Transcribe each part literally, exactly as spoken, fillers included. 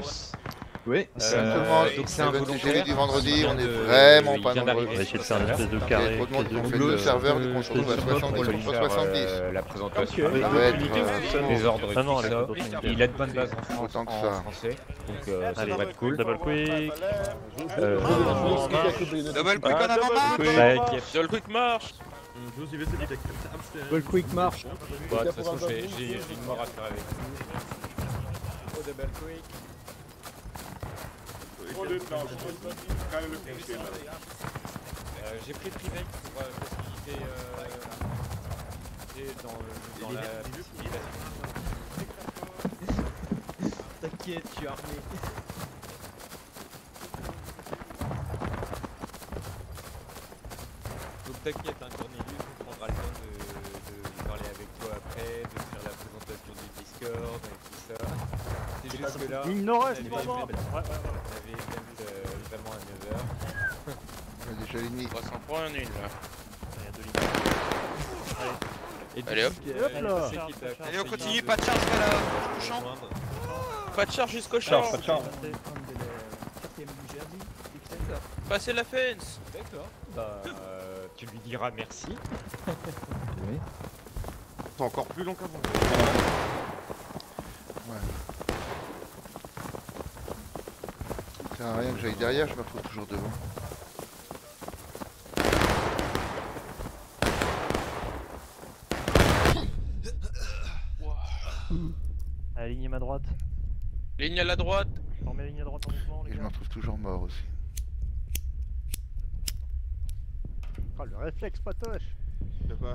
plus. Oui. Exactement, Euh, donc c'est un le volontaire. jeudi du vendredi, on est de- vraiment il pas vient nombreux. d'arriver On va essayer de sur faire une le espèce de Il y a carré. trop de monde qui espèce ont de- fait le Blouse, serveur, de- du coup on se retrouve à de- soixante-dix pour lui contre faire, soixante-dix. euh, la présentation. Ok. des Ça va être, unités, euh, des ordres et Ah non, tout avec ça. d'autres unités. Il a de bonnes bases en, France, Autant que en ça. français, donc euh, ça Allez, devrait être cool. double quick. Euh, Double quick en avant marche. Quick. Double quick marche. Double quick marche. Bon, de toute façon, j'ai j'ai- j'ai une mort à faire avec. Oh, double quick. Euh, j'ai pris le privé pour euh, faciliter euh, et dans, le- dans la civilisation. T'inquiète, je suis armé. Donc t'inquiète, hein, Cornelius, on prendra le temps de, de parler avec toi après, de faire la présentation du Discord et tout ça. C'est juste que là, Ligne on nord-est, avait, pas mort. on avait bien vu euh, vraiment à neuf heures. On a déjà l'ennemi. trois cents points en une là. Et Allez, hop. du coup, Hop euh, là. c'est qui t'a Allez, on conseillé continue, de- pas de charge jusqu'à la- de au champ. rejoindre. Pas de charge jusqu'au champ. Passez la fence. D'accord. Bah, euh, tu lui diras merci. C'est encore plus long qu'avant. Ça sert à rien que j'aille derrière, je me retrouve toujours devant. Allez, ligne à ma droite. Ligne à la droite. Formez la ligne à droite en mouvement, Et les je me gars. retrouve toujours mort aussi. Oh, le réflexe patoche. De quoi?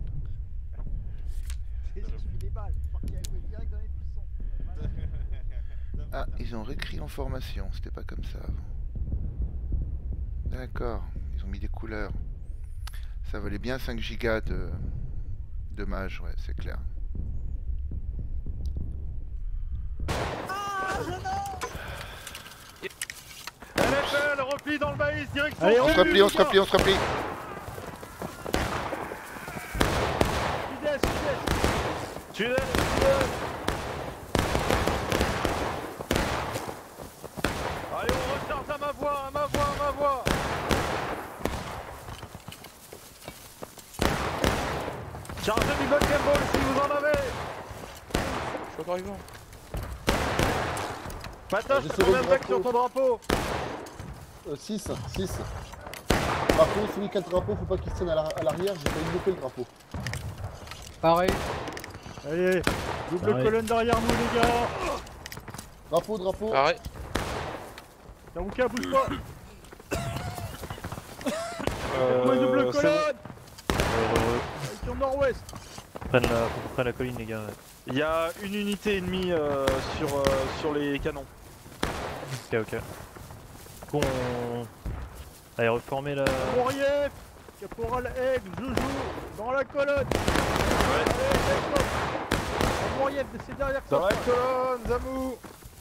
J'ai suivi les balles. Il a joué direct dans les buissons. Ah, ils ont réécrit en formation, c'était pas comme ça avant. D'accord, ils ont mis des couleurs. Ça valait bien cinq gigas de, de mage, ouais, c'est clair. N F L, repli dans le maïs, direction. Allez, On se replie, on se replie, on se replie. Sud-est, sud-est. Tu l'es. Allez, on recharge à ma voix, à ma voix, à ma voix. Chargez du bucket ball si vous en avez. Je suis encore vivant. Patoche, J'ai t'as sauvé combien le de mecs sur drapeau. ton drapeau? six, six. Par contre, celui qui a le drapeau, faut pas qu'il se tienne à la- à l'arrière, j'ai failli louper le drapeau. Pareil. Allez, double Pareil. colonne derrière nous, les gars. Drapeau, drapeau. Arrête. Yamouka, bouge pas. Euh, Moi, double c'est colonne. Heureux. Sur nord-ouest. Prenne la, faut qu'on prenne la colline, les gars. ouais. Il y a une unité ennemie euh, sur, euh, sur les canons. Ok, ok. Qu'on. Allez, reformer la. Courrier. Caporal Aigle, Joujou. Dans la colonne. Ouais. Courrier, c'est derrière ça. Dans la colonne, Zamou.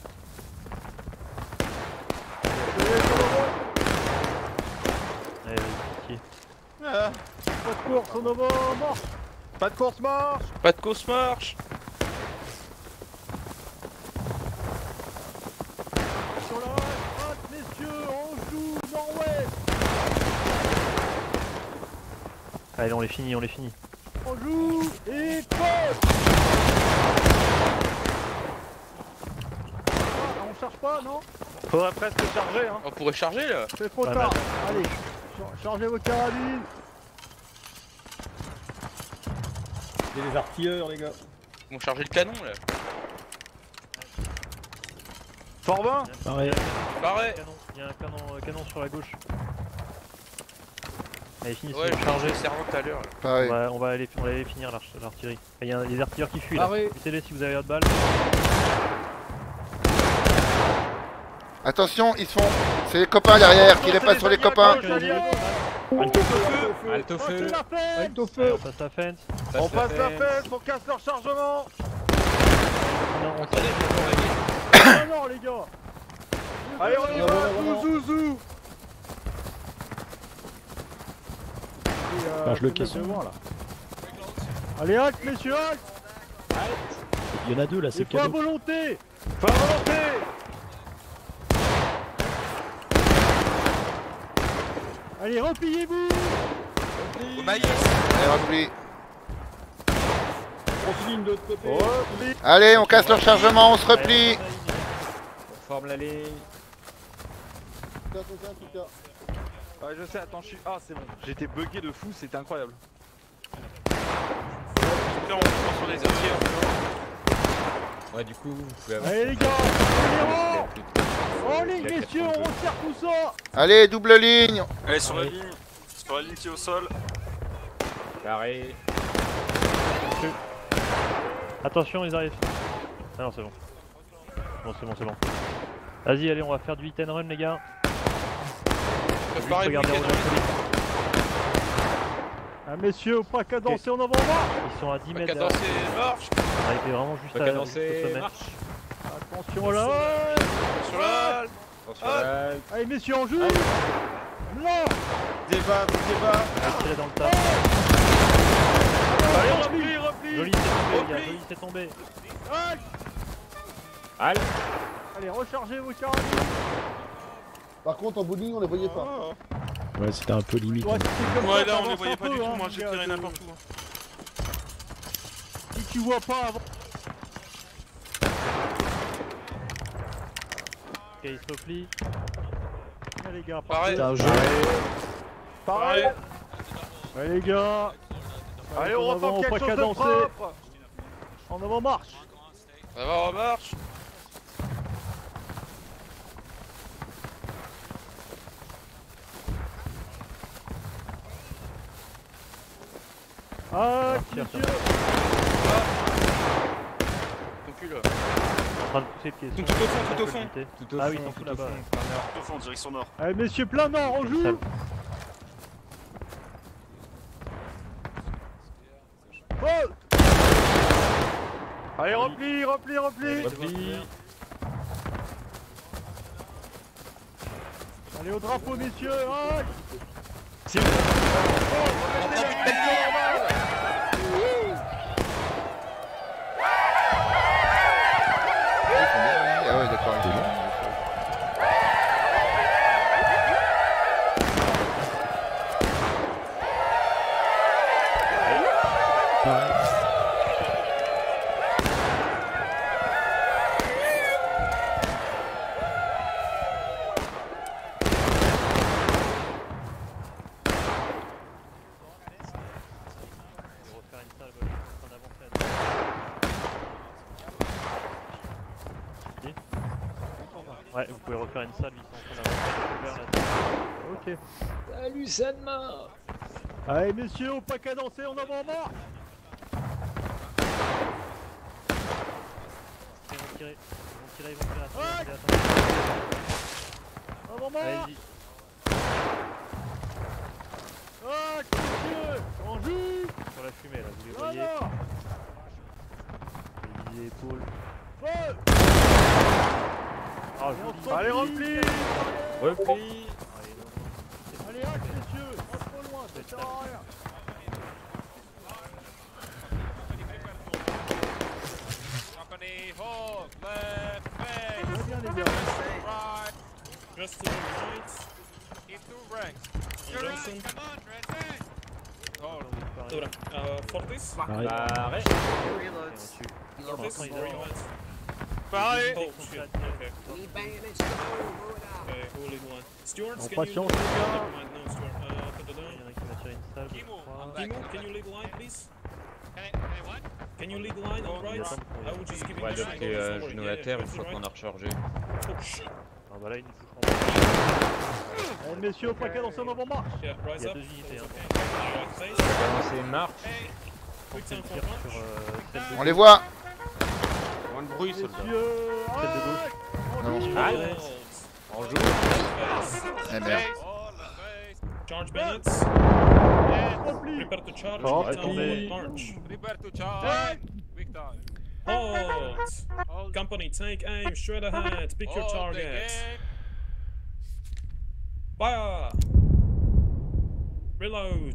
Allez, vas-y, pied. Ah, Pas de course, on va mort. pas de course marche. Pas de course marche. Sur la droite, messieurs, on joue nord-ouest. Allez, on les finit, on les finit. On joue et poste. Ah, on charge pas, non? Faudrait presque charger, hein. On pourrait charger là. C'est trop Pas tard. mal. Allez, char- chargez vos carabines. Il y a des artilleurs, les gars. Ils vont charger le canon là. Forbin. Pareil. Pareil. Canon. Il y a un canon, euh, canon sur la gauche. Allez, finissez. Ouais, chargez. chargé le servant tout à l'heure là. On Pareil. va, on va aller, on va aller finir l'arch- l'artillerie. Il y a des artilleurs qui fuient là. Pareil. Mettez-les si vous avez votre balle. Attention, ils sont... C'est les copains derrière, tirez pas sur les copains. Alto Tranquille, feu. la fête. Alto Allez, feu. on passe la fence. On passe la fête, on casse leur chargement. Non, on Attendez, Ah non, les gars. Allez, on y Voilà, va, voilà, zou voilà. zou zou. Et, euh, Charge le c'est caisson. devant, là. Allez, halte, messieurs, halte. Il y en a deux là, c'est Il le faut à cadeau. volonté. Pas volonté. Allez, repliez-vous. Au maïs. Allez, repli. On se ligne de l'autre côté. Replie. Allez, on casse le rechargement, on se replie. On forme la ligne. Tout cas, tout cas, tout cas. Ouais, je sais, attends, je suis. Ah, c'est bon. J'étais bugué de fou, c'était incroyable. Là, on prend sur les artilleurs. Ouais, du coup, vous pouvez avancer. Allez les gars, Il on y a plus de- En il y a ligne, quatre messieurs, on trente-deux. resserre tout ça. Allez, double ligne. Allez, sur la ligne. Sur la ligne qui est au sol. Carré. Attention, ils arrivent. Ah non, c'est bon. Bon, c'est bon, c'est bon. Vas-y, allez, on va faire du hit and run, les gars. Juste Pareil, regarder week-end. Roger Solide. Ah messieurs, pas cadencé en avant marche. Ils sont à dix mètres. Cadencer, marche. On a été vraiment juste Pas à cadencer, juste au sommet. marche. Attention là. Ouais. Sur la. Attention, Ah. là. Allez messieurs, on joue. Non. Débat, débat. On va tirer dans le tas. Allez, replie, replie. Joli, c'est tombé, les gars. Joli, c'est tombé. Ouais. Allez. Allez, rechargez vos carabines. Par contre, en bowling, on les voyait pas. Ouais, c'était un peu limite. Ouais, hein. c'est comme Ouais, ça, là, on les t'avances voyait un pas peu, du tout. hein, Moi, j'ai gars, tiré de- n'importe où. Si tu vois pas avant. Ok, il se replie. Allez les gars, Pareil. C'est un jeu. pareil. Allez les gars. Allez, on en reprend avant, quelque pas chose de cadencé. propre. En avant marche. Ça va, on marche. Ah, Tiens, messieurs. Ton cul là. En train de pousser le caisson. Tout au fond, tout au fond. Tout au Ah fond, oui, ils sont tout tous au là-bas. fond, plein nord. Tout au fond, direction nord. Allez messieurs, plein nord, on joue. Salle. Oh. Allez, replie, replie, replie. Repli. Allez au drapeau messieurs. Ah. Ah ouais, d'accord. il est long. Je vais refaire une salle, voilà, en train d'avancer. Si. Ouais, vous pouvez refaire une salle, ils sont en train d'avancer. Ok. Salut Sanma. Allez messieurs, au pas cadencé, en avant marche. Ils vont tirer, ils vont tirer, ils vont tirer. Ouais. Attendez, attendez. En avant marche. Allez-y. Ah, messieurs, on joue. Sur la fumée là, vous les Là, voyez. là. Les épaules. Ouais. Ah, Et je on vous se dis. Allez, replie. Repli. Allez, non, non. Allez, axe messieurs, pas trop loin, ça sert à rien. Très bien les gars. Just to the right. Johnson. Dobra, uh, Fortis. Pareil. Barré. Fortis, Enfin, ils where you avancent. at? Pareil. Oh shit, okay. Okay, who lead one? Stuart, En can you... patience, les gars. Never mind, no, Stuart. Uh, put it Il y down. en a qui va tirer une salle. je crois. Timo, can you lead the line, please? Can you lead the line on right? I will just give On va it a adopter euh, genou à terre une fois qu'on a rechargé. Oh shit! Ah bah là, ils nous toucheront pas. Allez messieurs, au pas cadencé, en avant marche. Yeah, rise Il y a up. deux unités, It's hein. okay. Right face. On va commencer marche. Quick time for Tire punch. sur euh, celle de On les voit. Moins de bruit, soldat. Messieurs, Celle de axe. On Non. joue. Allez. Hold. On joue. Face. Eh merde. Charge bayonets. Replie. Prepare to charge. Oh, Quick time attendez. forward march. Axe. Hold. Company, take aim, straight ahead. Pick your target. Fire. Reload.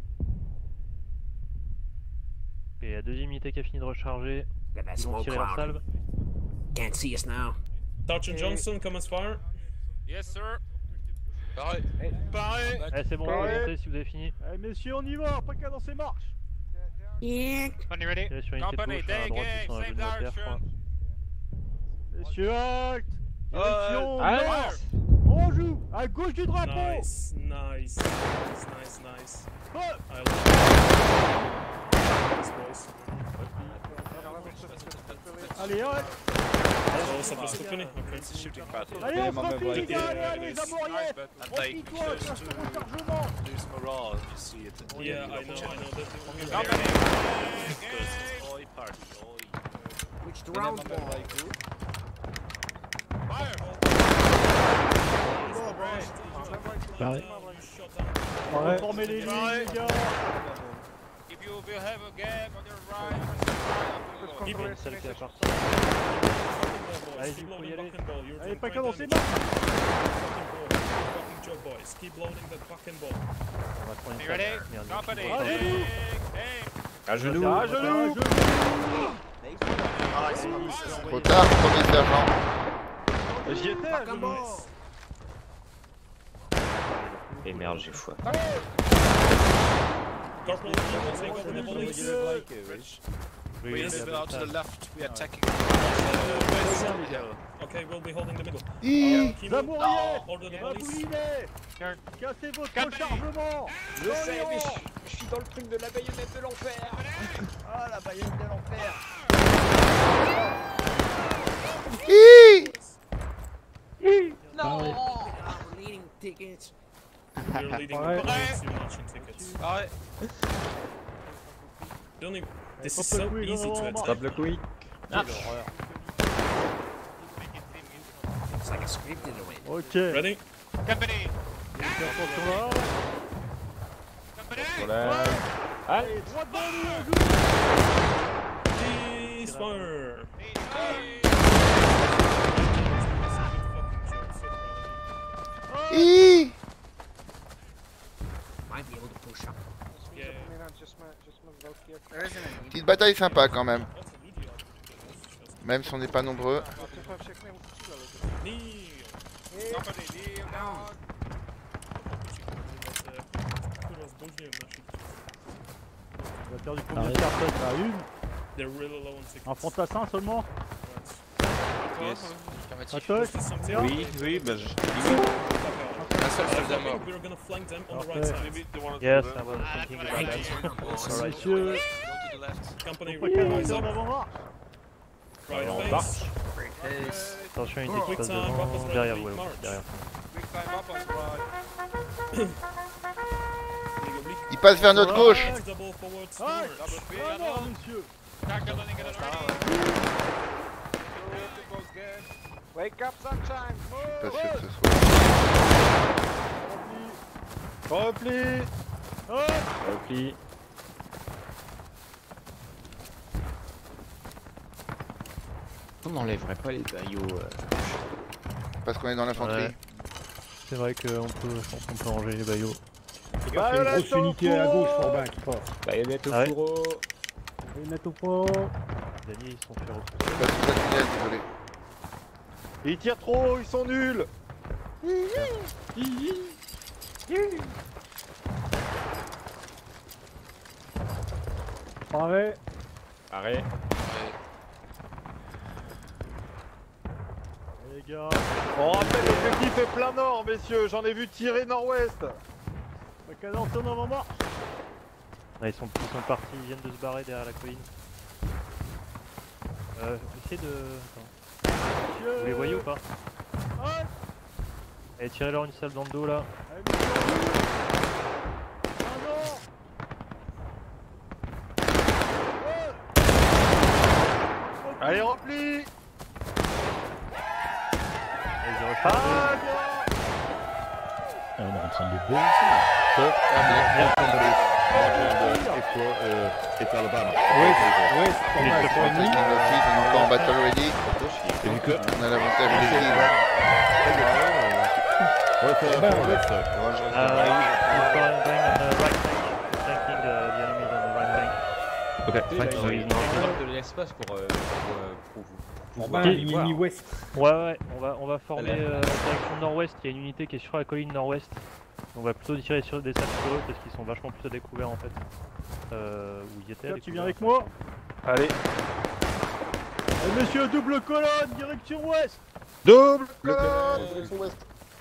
Ok, il y a deux unités qui a fini de recharger. Ils vont tirer leur salve. Can't see us now. Sergeant Johnson, commence fire. Yes, sir. Pareil. Pareil. Eh, c'est bon, Ouais. remontez si vous avez fini. Allez messieurs, on y va, pas qu'à dans ces marches. Company ready. Tirez sur une unité de Company, gauche, là, à droite, ils take sont à aim, genoux à terre, je crois. Messieurs, acte. Euh, Direction allez. nord. On joue à gauche du drapeau. Nice, nice, nice, nice, nice. Hop. I love it. Nice, boys. Allez, arrête. Oh, ça peut se reconnaître. Ok. Shooting pattern. Allez, on se Maman replie, va les gars, aider, allez, euh, allez, Nice, Zamoriette. but and they Replie-toi, close cherche to ton rechargement. lose morale if you see it. Yeah, I know, I know. That, Company. Oi, party. Oi. Which round ball? Fire. Pareil. Reformez les lignes, les gars. If you will have a gap on your right. Il y a une salle qui est à partir. Allez, Keep il faut y loading aller. back and ball. You're Allez, doing pas great qu'à dans ces damage. marches. Fucking job, boys. Keep loading that back and ball. On va prendre une You salle. ready? Merde, Company. je suis Allez, pas vous. Take aim. À genoux. À genoux. Trop tard, premier sergent. J'y étais à genoux. Et merde, j'ai foi. Corporal, you will take over the police. Oui, We il y a move deux out to the salles. left. We are attacking. Okay, we'll be holding the middle. Hi. Kimo, Zamoriette. order the Va police. bouiner. Cassez votre Company. rechargement. Je sais, mais je, je suis dans le truc de la baïonnette de l'enfer. Ah, la baïonnette de l'enfer. Hi. Non. You're leading Ouais. the police. You're matching tickets. Pareil. Don't even, this Stop is the so quick, easy on to va attack. Stop le quick. Ok. Ready? Company. Attention là. Company. Allez, droite dans le joue. Ceasefire! Hi. Yeah. Petite bataille sympa quand même. Même si on n'est pas nombreux. Kneel! Company. Kneel down. On va faire du combien de personnes là? Une. They're really low on tickets. Un fantassin seulement. Yes. Attaque. Oui, oui, bah je. Un seul soldat I mort. think we're gonna flank them on the Parfait. right side. Yes, I was thinking about that. Alright. Messieurs, Go to the left. Company, pas qu'à rise danser en up, avant-marche. right On face. Attention, une Quick équipe passe time, devant, rapproche derrière right, vous, là, march. derrière. Quick time up on the right. Il passe vers notre gauche. Double forward Ah, smash. Double speed. ah non, monsieur. Calculating it already. Wake up, sunshine. Pas sûr que ce soit. Repli. Repli. On n'enlèverait pas les baillots. euh. Parce qu'on est dans l'infanterie. Ouais. C'est vrai qu'on peut, je pense qu'on peut ranger les baillots. Il y a une grosse unité à la gauche, Forbin, qui passe. Baïonnette au Ah ouais. fourreau. Ils mettent au fond. Les alliés, ils sont féroces. Pas sous la tunnel, désolé. Ils tirent trop, ils sont nuls. Pareil. Arrête. Les gars. On rappelle l'objectif est plein nord, messieurs. J'en ai vu tirer nord-ouest. Pas qu'à danser en avant-marche. Ah, ils, sont, ils sont partis, ils viennent de se barrer derrière la colline. Euh, essayez de... Attends. Monsieur. Vous les voyez ou pas? Ouais. Allez, tirez-leur une salle dans le dos là. Allez, monsieur. Ah non. Ouais. Allez, repli. Allez, ils rechargent. Ah, Ah, on est en train de le baisser. Et Alabama. Oui, oui, c'est On est encore en battle ready. On a l'avantage des kills. Ouais, c'est là-bas, ouais. Uh, he's going, going on the right flank, flanking the, the enemies on the right flank. Ok, Flank, so he's not- de l'espace pour, euh, pour, euh, pour vous. Forban, Ok. Rimini Ouest. Ouais, ouais, on va, on va former Allez. euh, direction nord-ouest. Il y a une unité qui est sur la colline nord-ouest. On va plutôt tirer sur des salles sur eux parce qu'ils sont vachement plus à découvert en fait. Euh, où ils étaient à Tiens, tu découvert, viens avec en moi fait. Allez. Eh, messieurs, double colonne, direction ouest. Double Le colonne. colonne, direction ouest.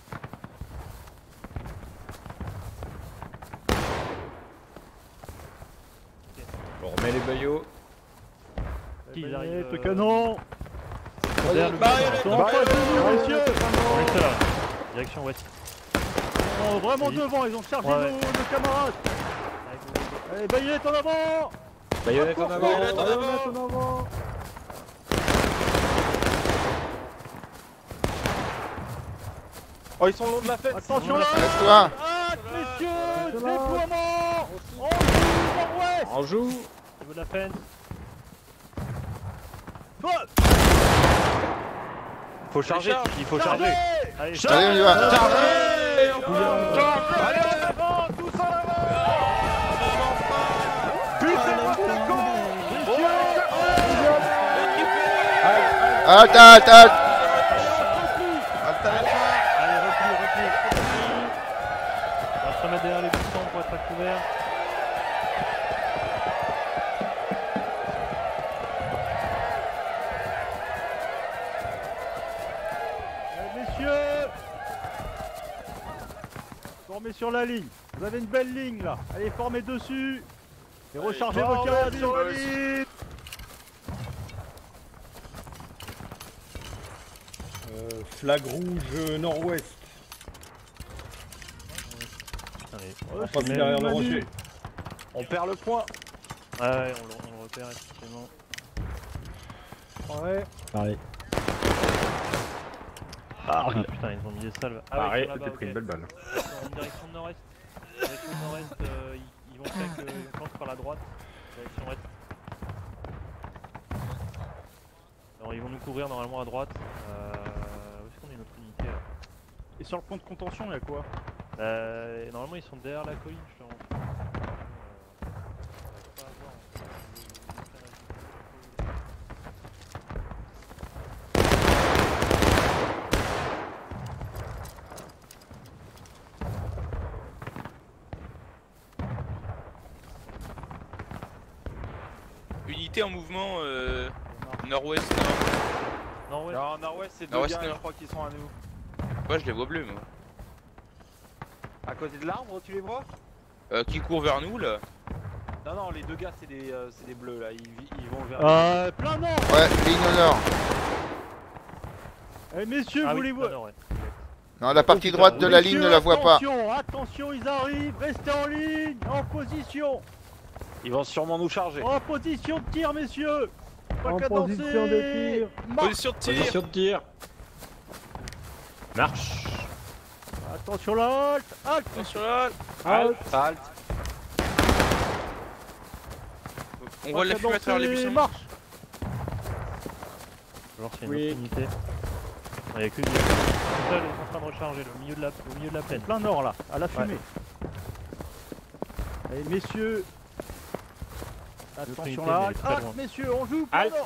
On remet les bayaux. Ils Eh, arrivent, le euh, canon. derrière le Bah, buisson. allez, Ils sont en face de nous, messieurs. On est là. Direction ouest. Ils sont vraiment Oui. devant, ils ont chargé Ouais, ouais. nos, nos camarades. Allez, baïonnette en avant. Baïonnette en avant. Baïonnette en avant. Baïonnette en avant. Oh, ils sont le long de la fête. Attention là. Laisse-toi. Hâte, messieurs, déploiement. On joue nord-ouest. On joue. Au niveau de la fence. Feu. Faut charger. Il faut charger. Allez, Allez, on y va. Charger. Allez, en avant, tous en avant. Putain, c'est con. Halte, halte, halte. allez, repli, repli, repli. On va se remettre derrière les buissons pour être à couvert. Eh, messieurs, formez sur la ligne. Vous avez une belle ligne là. Allez, formez dessus. Et rechargez vos formez carabines. sur la ligne. Euh, flag rouge nord-ouest. Allez, Ouais, Pas c'est mis derrière le Manu. rocher. On perd le point. ouais, ouais, on le, on le repère effectivement. Ouais. Pareil. Ah putain, ils ont mis des salves. Ah ouais, Pareil, ils sont là-bas, t'as pris ok. une belle balle. Ils sont en direction nord-est. Direction nord-est, euh, ils, ils vont check, euh, ils vont par la droite. Direction est. Alors ils vont nous couvrir normalement à droite. Euh, où est-ce qu'on est notre unité là Et sur le point de contention, il y a quoi? euh, Normalement ils sont derrière la colline, je te rends. Euh, j'arrive pas à voir, en fait. Unité en mouvement euh, nord-ouest nord. Non, ouais. Non, nord-ouest, c'est deux Nord-ouest, gars, nord. je crois qu'ils sont à nous. Ouais, je les vois bleus moi. À côté de l'arbre, tu les vois? Euh, qui court vers nous là? Non, non, les deux gars, c'est des, euh, c'est des bleus là. Ils, ils vont vers. Euh, plein nord. Ouais, ligne au nord. Eh, messieurs, Ah vous oui, les non, voyez? non, ouais. Non, la partie droite de la ligne ne la voit pas. Attention, attention, ils arrivent. Restez en ligne, en position. Ils vont sûrement nous charger. En position de tir, messieurs. Pas En qu'à position danser. de tir. Marche. Position de tir. Position de tir. Marche. Attention là, halte, halte. Attention là. Halt. Halt. On voit de la Pas qu'à fumée à travers les danser, buissons. Marche. Alors c'est une Oui. autre unité. Il n'y a que des. Tout ça, ils sont en train de recharger au milieu de la, au milieu de la plaine. Plein nord là, à la fumée. Allez, messieurs. Attention unité, là, mais elle est halte, très halte, loin. messieurs, on joue. plein Halte. nord.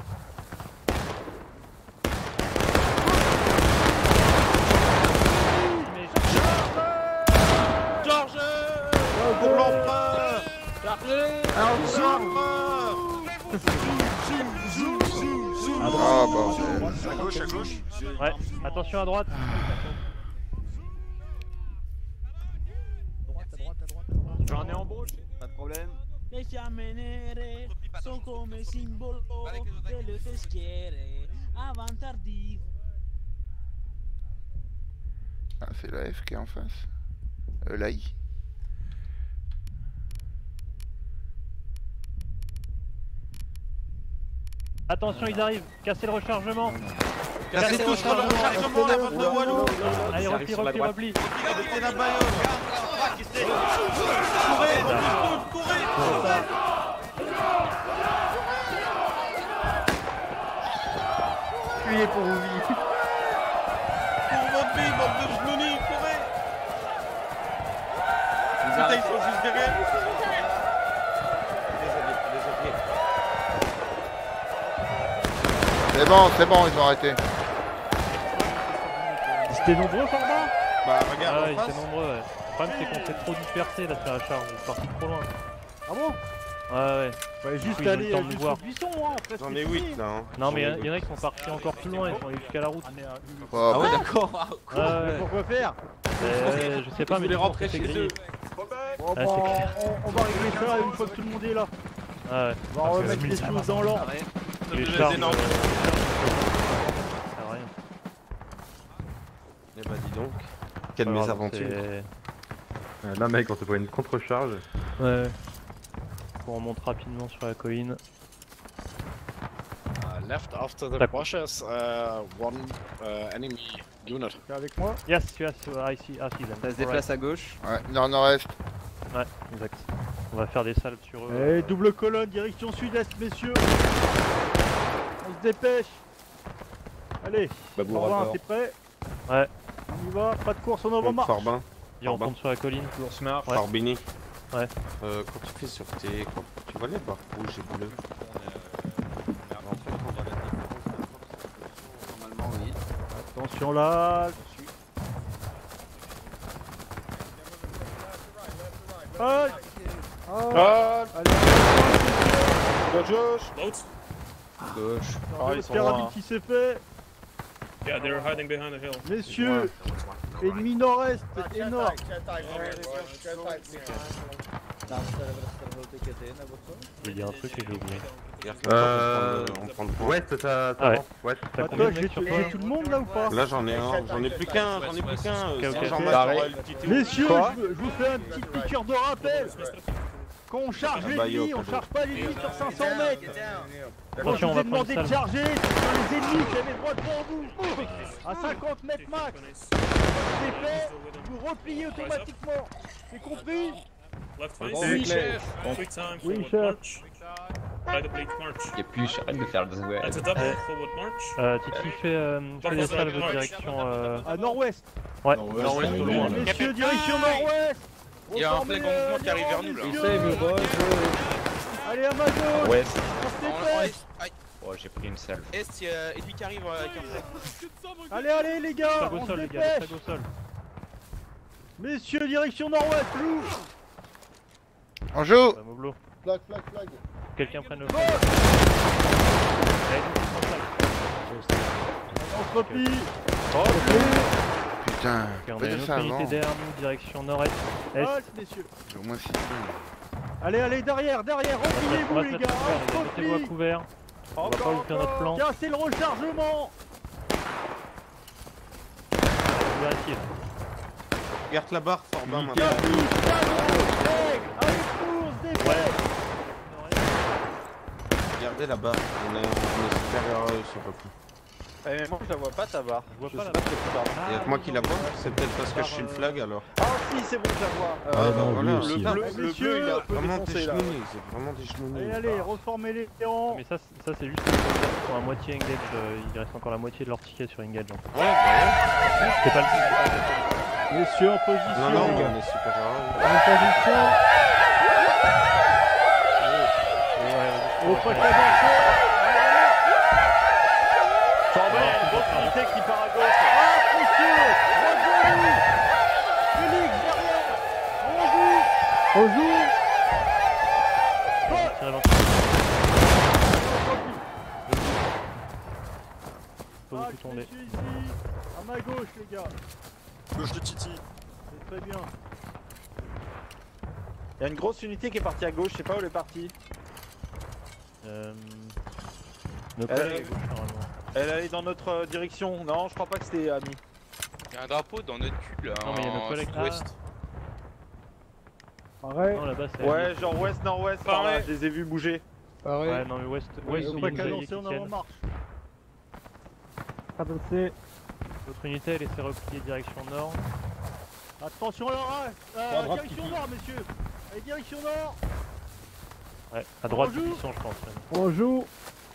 Mais Charge. Pour l'empereur. Ah, bordel. À gauche, à gauche. ouais, attention à droite. J'en ai embauche. Pas de problème. Le fiamme nere sono come simbolo delle peschiere avantardi. Ah, c'est la F qui est en face. Euh, la I. Attention, ils arrivent. Cassez le rechargement. Cassez tous le rechargement, la bande de Walou. Allez, repli, repli, repli. Mettez la baïole. Fuyez pour vous vivre. Pour votre vie, bande de genouilles, courez. Putain, ils sont juste derrière. C'est bon, c'est bon, ils ont arrêté. C'était nombreux, Format? Bah regarde, Ah en ouais, ils face. étaient nombreux, ouais. Le problème, c'est qu'on s'est trop dispersé là sur la charge, on est parti trop loin. Ah bon? Ouais, ouais. Ouais, juste ils ont eu aller le temps de juste nous voir. au buisson, hein, presque J'en ai fini. huit là. Hein. Non, mais J'en ai il y, en a qui sont partis encore plus loin, ils sont allés jusqu'à la route. Oh, Ah ouais, d'accord. Ah, cool. Ouais, ouais. Pourquoi faire? Euh, je sais pas, mais voulaient ils rentrer c'est chez grillé. eux. Bon, Ah, bah, c'est clair. on, on va régler ça une fois que tout le monde est là. Ah ouais. On va remettre les choses dans l'ordre. Les Des charges, énormes. euh, ça sert à rien. Eh bah dis donc. Quelle Pas grave, mésaventure. c'est- Euh, Là mec, on se prend une contre-charge. Ouais. On remonte rapidement sur la colline. Uh, left after the Tac. bushes, uh, one uh, enemy unit. T'es avec moi? Yes, yes, I see, I see them. Ça se déplace à gauche. Ouais, nord-nord-est. Ouais, exact. On va faire des salves sur eux. Allez, double colonne, direction sud-est, messieurs. On se dépêche. Allez, Babou Corbin, rapport. t'es prêt? Ouais. On y va, pas de course, on en va marche. Corbin. Et on monte sur la colline. Course marche. Ouais. Corbini. Ouais. Euh, quand tu fais sur tes... quand tu vois les barres rouges et bleues. Normalement, oui. Attention là. Halt. Halt. Allez. Gauche. Loads. Gauche. Ah, ils sont Pyramide loin. qui s'est fait. Yeah, they're hiding behind the hill. Messieurs, ennemi nord-est et nord. Je vais dire un truc et j'ai oublié. Euh... On prend le point. Ouest, ça... Ah ouais. Ouest. T'as Attends, combien de j'ai mecs sur tout toi j'ai tout le monde là ou pas? Là j'en ai un, j'en ai plus qu'un, j'en ai plus qu'un. Ok, ok. Jean-Marc, Pareil. t'auras le petit Théo. Messieurs, Quoi je, je vous fais un petit piqûre de rappel. Quand on charge Ah bah, l'ennemi, yo, on pas charge pas l'ennemi sur cinq cents mètres. Quand je Attention, on vous ai va prendre demandé une de salle. charger, c'est sur les ennemis qui avaient droit devant vous. À cinquante mètres max. C'est fait, vous repliez automatiquement. C'est compris? Left Bon, face. oui, chef. chef. Quick time, Oui, forward chef. march. Right oblique march. Et puis j'arrête de faire le ouais. That's a double forward march. Euh, Titi fait, euh, fait des salves direction. Euh... À nord-ouest. Ouais. Nord-ouest, de loin. là. Messieurs, direction nord-ouest. Il y a un flag en mouvement qui arrive vers nous, là. Messieurs. Allez à ma gauche. Ouais. On se dépêche. Oh, j'ai pris une salle. Est, il y a ennemi qui arrive avec un flag. Allez, allez les gars, Flag on au se sol, les gars, dépêche. flag au sol. Messieurs, direction nord-ouest, loup. On joue. Bah, Moblo. Flag, flag, flag. Quelqu'un prenne le Gauche. flag. Allez, nous, on prend le flag. On se replie. Putain, Ok, on pas a dire une ça autre unité avant. derrière nous, direction nord-est. Est. Halt, messieurs. J'ai au moins six secondes. Allez, allez, derrière, derrière, On va se repliez-vous les mettre gars. à On se couvert, les gars. Mettez-vous à replie. couvert. On va pas vous faire notre plan. Tiens, c'est le rechargement. Vérifiez. Regarde la barre, Corbin Tiens, maintenant. tous, allez, avec nous, on se dépêche. Regardez la barre, on est, on est supérieur à eux sur le coup. Eh, mais moi je la vois pas ta barre. Je vois Je pas sais la pas ce que tu parles. Il y a que moi qui la vois, c'est peut-être parce que je suis le flag alors. Ah si, c'est bon, je la vois. Ah, Euh, bah, voilà. le aussi, bleu, hein. le bleu, il est Messieurs, un peu Vraiment des défoncé là. chenouilles, c'est vraiment des chenouilles. Allez, allez, reformez les rangs. Mais ça, c'est- ça c'est juste pour ils sont à moitié engage. euh, il reste encore la moitié de leur ticket sur engage. En fait. Ouais, bah C'est pas le Messieurs, en position. ouais. Non, non, mais on est supérieur à eux. En position. Ouais, Au ouais, poste ouais. d'avancée. Corbin, il y a une grosse unité qui part à gauche. Ah, messieurs, rejoignez. Félix, derrière. On joue. On joue. Tirez dans- Faut Ah, beaucoup tomber. messieurs, ici. À ma gauche, les gars. Gauche de Titi. C'est très bien. Il y a une grosse unité qui est partie à gauche, je sais pas où elle est partie. Euh... Nos Elle- collègues à gauche, normalement. Elle allait dans notre euh, direction. Non, je crois pas que c'était ami. Il y a un drapeau dans notre cul là. Non, mais il y a nos en collègues. sud-ouest. Pareil. Non, là-bas c'est. Ouais, genre ouest, nord-ouest, par là, Pareil. je les ai vus bouger. Pareil. Ouais, non, mais ouest. Ouais, Ouest, ils ont il y pas a une qu'à unité lancer qui en tienne. avant-marche. Avancez. L'autre unité elle essaie de replier direction nord. Attention là, euh, Quadra direction pipi. nord, messieurs. Allez, direction nord. Ouais, à droite On du joue. buisson, je pense. même. On joue.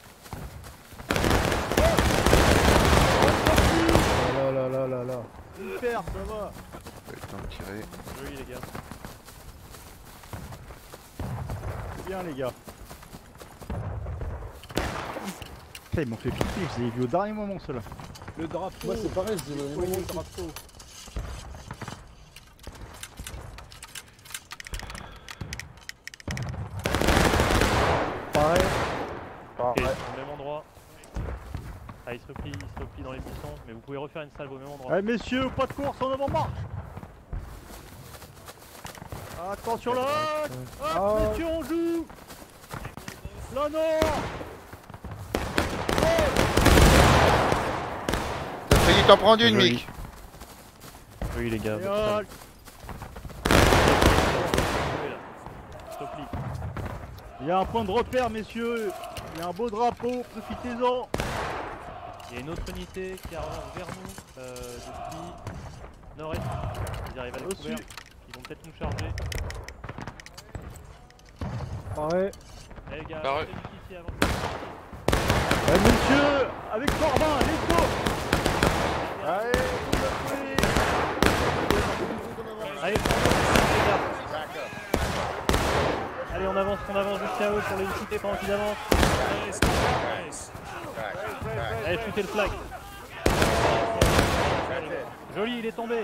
Là là là là là. Super, ça va. Pas eu le temps de tirer. Joli, les gars. C'est bien, les gars. Putain, ils m'ont fait flipper, je les ai vus au dernier moment ceux-là. Le drapeau. Moi c'est pareil, je dis le Oui, moment le où- drapeau. Pareil. Ok, au même endroit. Ah, il se replie, il se replie dans les buissons, mais vous pouvez refaire une salve au même endroit. Allez messieurs, pas de course, en avant-marche. Attention là. Ah, messieurs, on joue. Là non. T'as failli t'en prendre une, Joli. Mick. Oui les gars. Et votre hop. salve. Il y a un point de repère messieurs. Il y a un beau drapeau, profitez-en. Il y a une autre unité qui avance vers nous euh, depuis nord-est. Ils arrivent à Au découvert. sud. Ils vont peut-être nous charger. Pareil. Eh les gars, Pareil. c'est ici avant. Allez messieurs, avec Corbin, let's go. Allez, Allez, les gars. Allez, on avance, on avance jusqu'à eux pour les visiter pendant qu'ils avancent. Nice, nice. Allez, shootez le flag. Joli, il est tombé.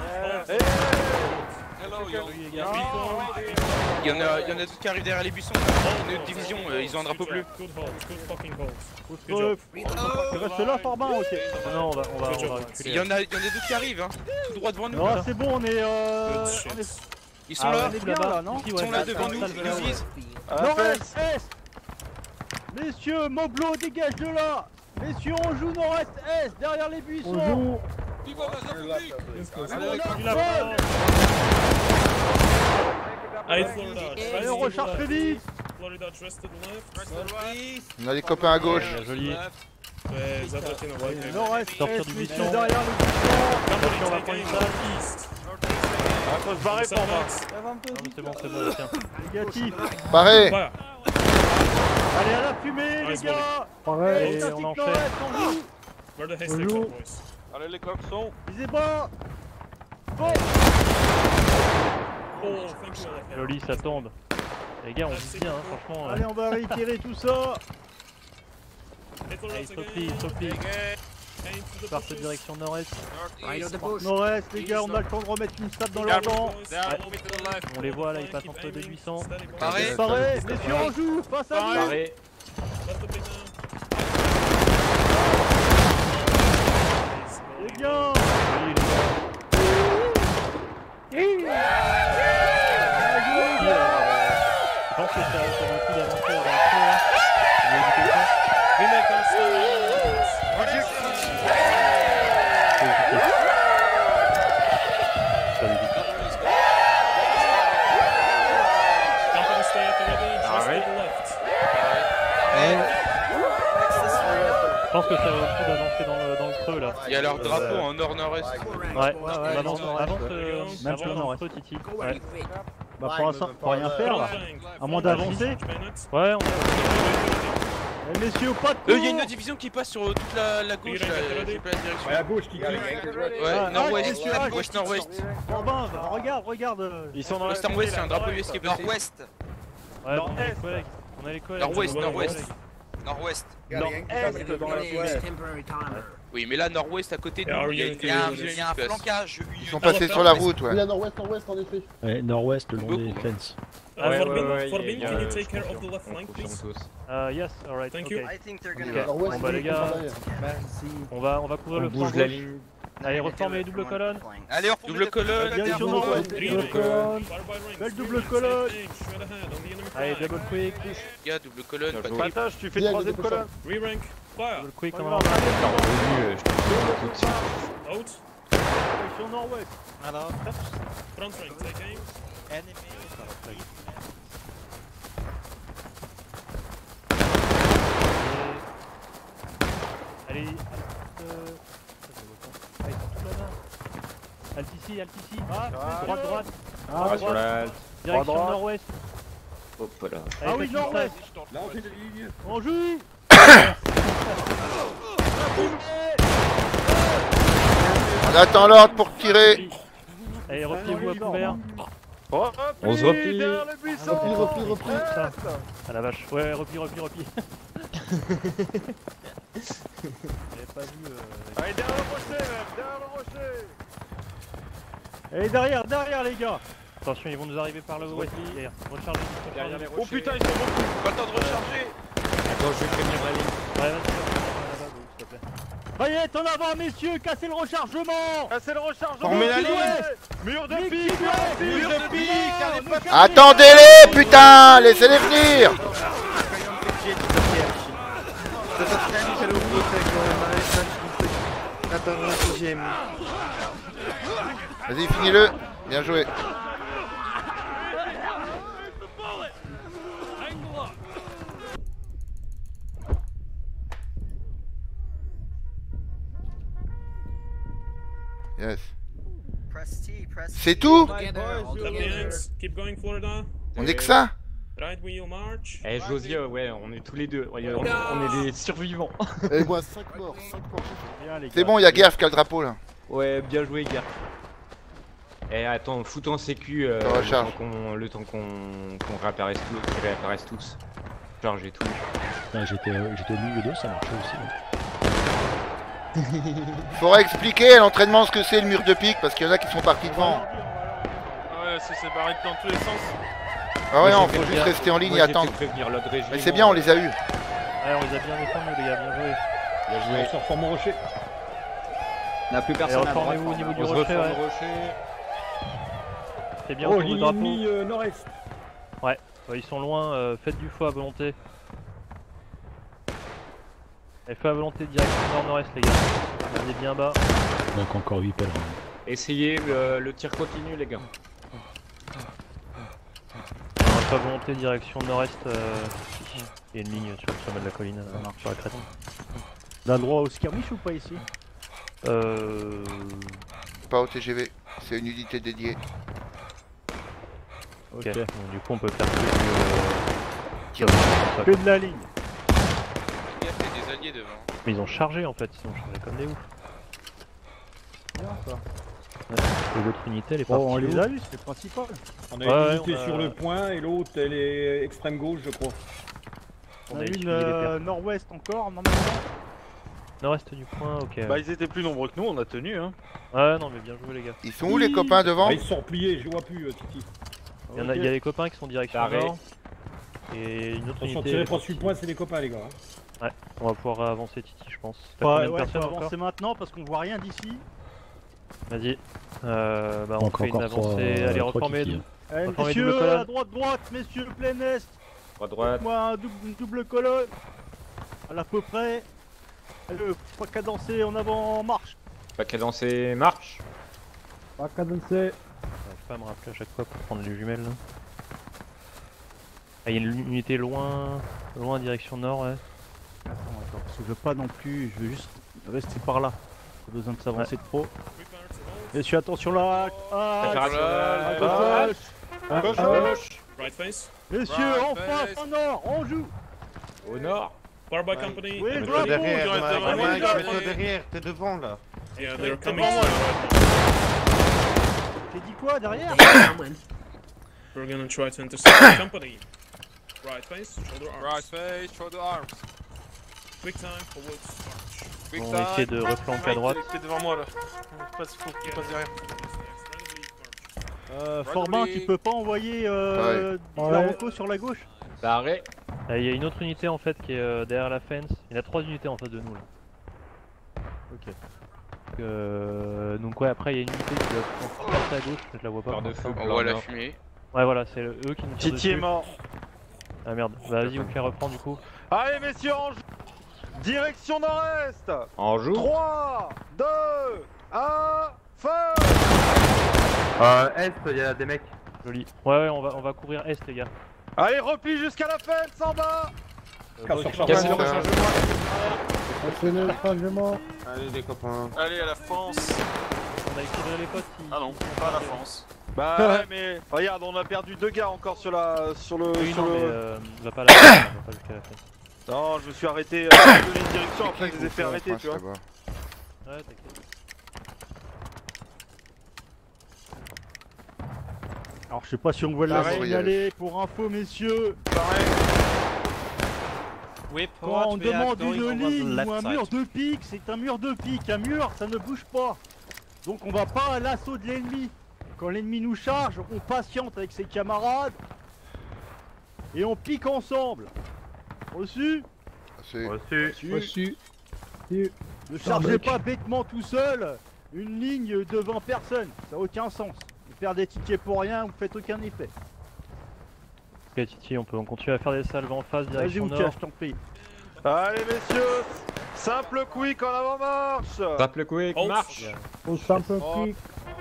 Joli, les gars. Il y en a, il y en a d'autres qui arrivent derrière les buissons. Une autre division, euh, ils ont un drapeau bleu. Good hold, good fucking hold. Good job. Tu restes là, Corbin, ok. Non, non, on va, on va, Good on job. va Il reculer. y en a, il y en a d'autres qui arrivent, hein. Tout droit devant nous. Non, c'est bon, on est euh. Good shit. on est- Ils sont Ah, là. on est bien là, non Ici, Ils ouais, sont là ça- devant ça- nous. ça- Ils nous visent. Nord-Est, Est. Messieurs, Moblo, dégage de là. Messieurs, on joue Nord-Est, Est, derrière les buissons. On joue. Allez, Florida. Allez, on recharge très vite. Florida, trust to the left. On a des copains à gauche. Ouais, joli. Ouais, Zabrakin, on va aller. Nord-Est, Sortir Est, du messieurs, buisson. derrière les buissons. Somebody on va take prendre aim une salle. east. Ah, faut se barrer pour moi. Non, mais c'est bon, c'est bon, tiens. Négatif. Pareil. Fire. Allez, à la fumée, les Nice gars. Pareil, Allez, on enchaîne. Nord-Est, on joue. Where the haystack Bonjour. at, boys? Allez les klaxons. Visez bas. Bon. Oh, thank you, Alec. Joli, ça tombe. Les gars, on vit bien, hein, franchement. euh. Allez, on va réitérer tout ça. Hey, Florida, Allez, il se replie, again. il se replie. Aim to the Parte bushes. direction nord-est. Nord-Est, les gars, on a le temps de remettre une stab dans leurs dents. On les voit là, ils passent entre deux buissons. Pareil. Pareil, messieurs, on joue. Face à nous. Barré. Les gars. Joli, les gars. Je pense que ça, ça vaut le coup d'avancer dans le feu là. Vous voulez éviter ça? Ça va vite. Je pense que ça vaut le coup d'avancer dans le, dans le creux là. Il y a leur drapeau en nord-nord-est. Ouais, on avance, avance, euh, Même avance sur le dans le nord-est. creux, Titi. Ouais, Bah pour l'instant, pour rien faire là. À moins d'avancer. ouais, on a... Eh messieurs, pas de Eux, il y a une cours. autre division qui passe sur toute la, la gauche là. J'ai pas la direction. Ouais, à gauche qui clique. Ouais, Ah, nord-ouest, ah, ah, ah, ouest, nord-ouest. Corbin, bah, regarde, regarde. euh, Ils sont dans la West-nord-ouest, il y a un drapeau U S qui est passé. Nord-ouest. Ouais, bon, on a les collègues. On a les collègues. Nord-ouest, on a les nord-ouest. collègues. Nord-ouest. Nord-est dans la forêt. Oui, mais là, nord-ouest à côté de Yeah, nous, il y a une yeah, Il y a un, division il y a un qui passe. flancage. Ils sont passés sur la route, Oui, ouais. à Nord-Ouest, Nord-Ouest en effet. Ouais, nord-ouest, le long Beaucoup. des fences. Uh, Ouais, Forbin, ouais, ouais, Forbin, il y a- can you euh, take je care of confirme. the left On flank, confirme please? tous. Uh, yes, alright, Thank ok. you. I think they're Ok. gonna Nord-Ouest, Bon, bah, les ils gars, sont derrière. On va, on va couvrir On le flanc bouge la gauche. ligne. Allez, reformez les doubles colonnes. Allez, on Double colonne. Direction Double nord-ouest, colonne. double colonne. Fire by range. Belle double colonne. Allez, double quick. Il y a double colonne, pas de Patage, tu fais Bien, troisième double colonne. Re-rank. Fire. Double quick, Ouais, comment on ouais, va? ouais. Revenu, euh, je te dis tout de suite. Out. Direction nord-ouest. Front rank, take aim. Allez, halte. euh, ça, c'est votre- Allez, surtout là-bas. Halte ici, halte ici. Ah, droite, droite. Ah, Ah, sur la halte. Direction droite. nord-ouest. Hop là. Allez, Ah oui, faites une nord-ouest. salle. Là, on fait des lignes. On joue. On attend l'ordre pour tirer. Allez, repliez-vous à couvert. On se replie. Derrière le buisson. Repli, repli, repli. Ça. Ah la vache. Ouais, repli, repli, repli. J'avais pas vu. Euh... Allez, derrière le rocher, même, derrière le rocher. Allez, derrière, derrière, les gars. Attention, ils vont nous arriver par le haut. Recharger. Derrière les rochers. Oh putain, ils sont beaucoup. Pas le temps de recharger. Attends, je vais prévenir la ligne. Ouais, vas-y, là-bas, s'il te plaît. Rayette, en avant, messieurs, cassez le rechargement. Cassez le rechargement. Formez la ligne. Mur de pique, mur de pique. Attendez-les, putain, laissez-les venir. Vas-y, finis-le. Bien joué. Yes. C'est tout? Keep going, Florida. On est que ça? Right wheel march. Eh, Josie, ouais, on est tous les deux. Ouais, on, on est des survivants. Et moi, cinq morts, cinq morts. C'est bon, il y a Gerf qui a le drapeau là. Ouais, bien joué, gars. Eh, attends, fout en sécu euh, Ça recharge. le temps qu'on qu'on réapparaisse tous, qu'ils réapparaissent tous. Charge et tout. J'étais au milieu d'eux, ça marchait aussi. Faudra expliquer à l'entraînement ce que c'est le mur de pique parce qu'il y en a qui sont partis devant. Ouais, c'est c'est barré dans tous les sens. Ah ouais, Moi, non, j'ai faut fait juste bien- rester en ligne moi, et j'ai attendre. fait prévenir l'autre régiment. Mais c'est bien, on les a eu. Ouais, on les a bien défendus, les gars, bien joué. Bien joué. On se reforme au rocher. On n'a plus Et personne à droite. reformez-vous au niveau du On se rocher, reforme ouais. au rocher. C'est bien Oh, autour du ligne drapeau. ennemie euh, nord-est. Ouais, ouais, ils sont loin, euh, faites du feu à volonté. Et feu à volonté direction nord-nord-est, les gars. On est bien bas. Donc encore huit pèlerins. Essayez le, le tir continu, les gars. Feu à volonté direction nord-est. Euh... Il y a une ligne sur le sommet de la colline, euh, sur la crête. D'un droit au skirmish ou pas ici? Euh... Pas au T G V, c'est une unité dédiée. Ok, bon, du coup on peut faire que du... Euh... tir de- Que de la ligne. Il y a des alliés devant. Mais ils ont chargé en fait, ils ont chargé comme des ouf. Bien, ça. Et l'autre unité elle est Bon, partie on les où a eu, c'est le principal. On a Ouais, une ouais, unité on a- sur le point et l'autre elle est extrême gauche je crois. On On a a une utilisé les euh, pertes. nord-ouest encore, normalement. Nord-est du point, ok. Bah, ils étaient plus nombreux que nous, on a tenu, hein. Ouais, non mais bien joué les gars. Ils sont où les copains devant? Ah, ils se sont repliés, je vois plus euh, Titi. Il y, en a, il y a des copains qui sont direction Carré. nord. Et une autre Attention, unité. tirez elle est pas sur le partie. point, c'est les copains les gars. hein. On va pouvoir avancer Titi je pense. T'as Ouais, combien de ouais, faut personnes encore? avancer maintenant parce qu'on voit rien d'ici. Vas-y. Euh, bah on Encore- fait une encore trois- avancée. Allez, trois reformez. Titi, dou- Allez, Reformez double messieurs, colonne. à droite, droite, messieurs, plein est. Droite, droite. Moi, un double, une double colonne. À l'à peu près. Allez, pas cadencer, en avant, en marche. Pas cadencé, marche. Pas cadencé. J'arrive pas à me rappeler à chaque fois pour prendre les jumelles là. Ah, il y a une unité loin, loin direction nord, ouais. Attends, attends, parce que je veux pas non plus, je veux juste rester par là. Pas besoin de s'avancer de trop. Messieurs, attention là. Ah, Préparation à là. gauche. À gauche, Ah, à gauche. Right face. Messieurs, Right en face, face. en nord, on joue. Au nord. Far by company. Oui, They're je vois coming. derrière, Mike, devant, Mike, devant, mets-toi devant. derrière, t'es devant là. Yeah, they're Devant coming. moi. J'ai dit quoi derrière? We're gonna try to intercept the company. Right face, shoulder arms. Right face, shoulder arms. Quick time, forwards, march. Quick On va essayer de reflanquer à droite. T'es devant moi là. Passe, faut que tu passes derrière. Euh, Forbin, tu peux pas envoyer euh, Ouais. la Ouais. reco sur la gauche? Barré. Ah, il y a une autre unité en fait qui est euh, derrière la fence. Il y en a trois unités en face de nous là. Ok. Euh, donc ouais, après il y a une unité qui doit passer à gauche, je la vois pas. Barre de pour feu. l'instant. On voit la fumée. Ouais voilà, c'est eux qui nous tirent Titi est dessus. mort. Ah merde, bah, vas-y, ok, reprends du coup. Allez messieurs, en direction nord-est. En joue. trois, deux, un, feu. Euh, Est, il y a des mecs. Joli. Ouais, ouais, on va, on va couvrir est les gars. Allez, repli jusqu'à la fence en bas. Casse sur Casse chargement. le rechargement. Passez le chargement. Allez, les copains. Allez à la France. On a équilibré les potes qui... Ah non, pas à la France. Bah ouais, mais regarde, on a perdu deux gars encore sur la sur le Oui, sur non, le. mais euh, va pas à la fence, on va pas jusqu'à la fence. Non, je me suis arrêté, euh, je donné une direction, après je les ai fait Faut arrêter, faire tu vois. là-bas. Ouais, t'inquiète. Alors je sais pas si on voit la signaler pour info messieurs. Quand on demande une ligne ou un mur de pique, c'est un mur de pique. Un mur, ça ne bouge pas. Donc on va pas à l'assaut de l'ennemi. Quand l'ennemi nous charge, on patiente avec ses camarades. Et on pique ensemble. Reçu? Reçu. Reçu. Ne chargez pas bêtement tout seul une ligne de vingt personnes. Ça n'a aucun sens. Vous perdez des tickets pour rien, vous faites aucun effet. Ok Titi, on peut on continue à faire des salves en face, direction Vas-y nord. Ouka, je t'en prie. Allez messieurs, simple quick en avant marche. Simple quick, Oh, marche. On simple quick.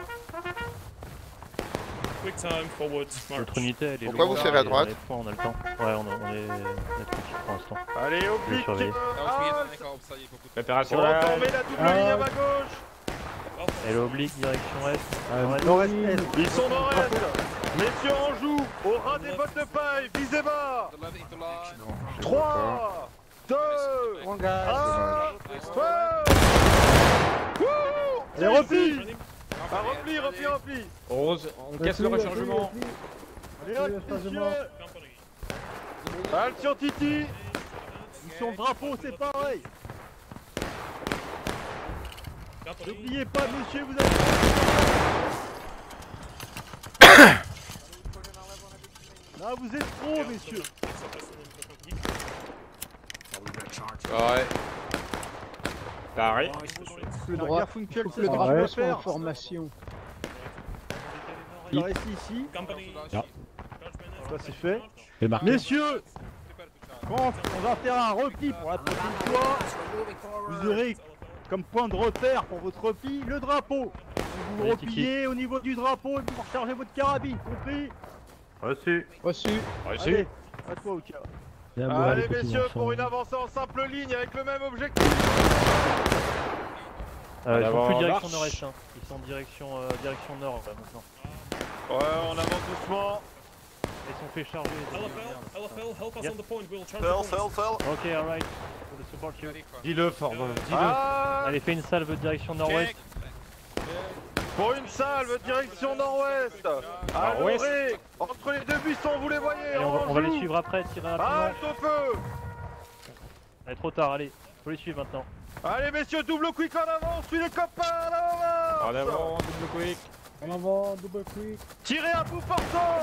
Quick time, forward, Notre march. unité elle est Pourquoi loin, vous serrez à et droite? On a, on a le temps. Ouais, on, a, on est, on est tranquille pour l'instant. Allez au Je vais pic. surveiller. Préparation. Reformez la double ligne à ma gauche. Et l'oblique, direction est. Euh, Nord-est, est. Ils sont nord-est. Messieurs en joue, au ras des bottes de paille, visez bas. trois, deux, un, Allez, repli. Ah, repli, repli, repli. Rose, on casse le rechargement. Allez, hop, messieurs. Halte sur Titi. Mission drapeau, c'est pareil. N'oubliez pas, monsieur, vous avez... Là, vous êtes trop, messieurs. Ouais. Pareil. Le droit, Funkel, c'est Le ce que tu drapeau dois soit en faire. formation. Il reste ici. Ah. Ça, c'est fait. C'est marqué. Messieurs, quand on va faire un repli pour la prochaine fois, vous aurez comme point de repère pour votre repli le drapeau. Vous vous Allez, repliez au niveau du drapeau et vous rechargez votre carabine, compris? Reçu. Reçu. Allez, à toi, Oka. Viens voir Allez les petits messieurs, enfants. pour une avancée en simple ligne avec le même objectif. Euh, ils sont D'abord, plus direction marche. nord-est, hein. Ils sont direction, euh, direction nord là maintenant. Ouais, on avance doucement. Ils sont fait charger. L F L, L F L, help us Yep. on the point, we'll charge Fell, the point. fell, fell. Ok, alright. We'll support you. Dis-le fort, dis-le. Ah, Allez, fais une salve direction nord-ouest. pour une salve, direction nord-ouest. À Nord-ouest. l'orée, entre les deux buissons, vous les voyez. Allez, on va, en on va les joue. suivre après, tirer rapidement. Halte au feu. Allez, trop tard, allez. Faut les suivre maintenant. Allez messieurs, double quick en avant, on suit les copains, là En avant, double quick. En avant, double quick. Tirez à bout portant.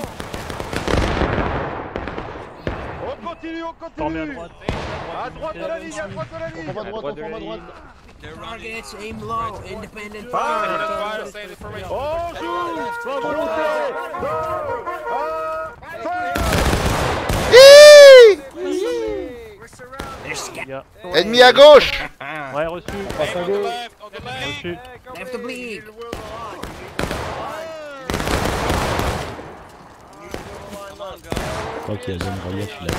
On continue, on Formez à continue. droite. À droite de la ligne, à droite de la On ligne. forme à droite, on forme à droite. Targets, aim low, independent Ah, fire. on joue. Soit volonté. Les gars. Ennemi à gauche. Ouais, reçu. Passe à gauche. Reçu. Left oblique. Je crois qu'il y a zone relief là.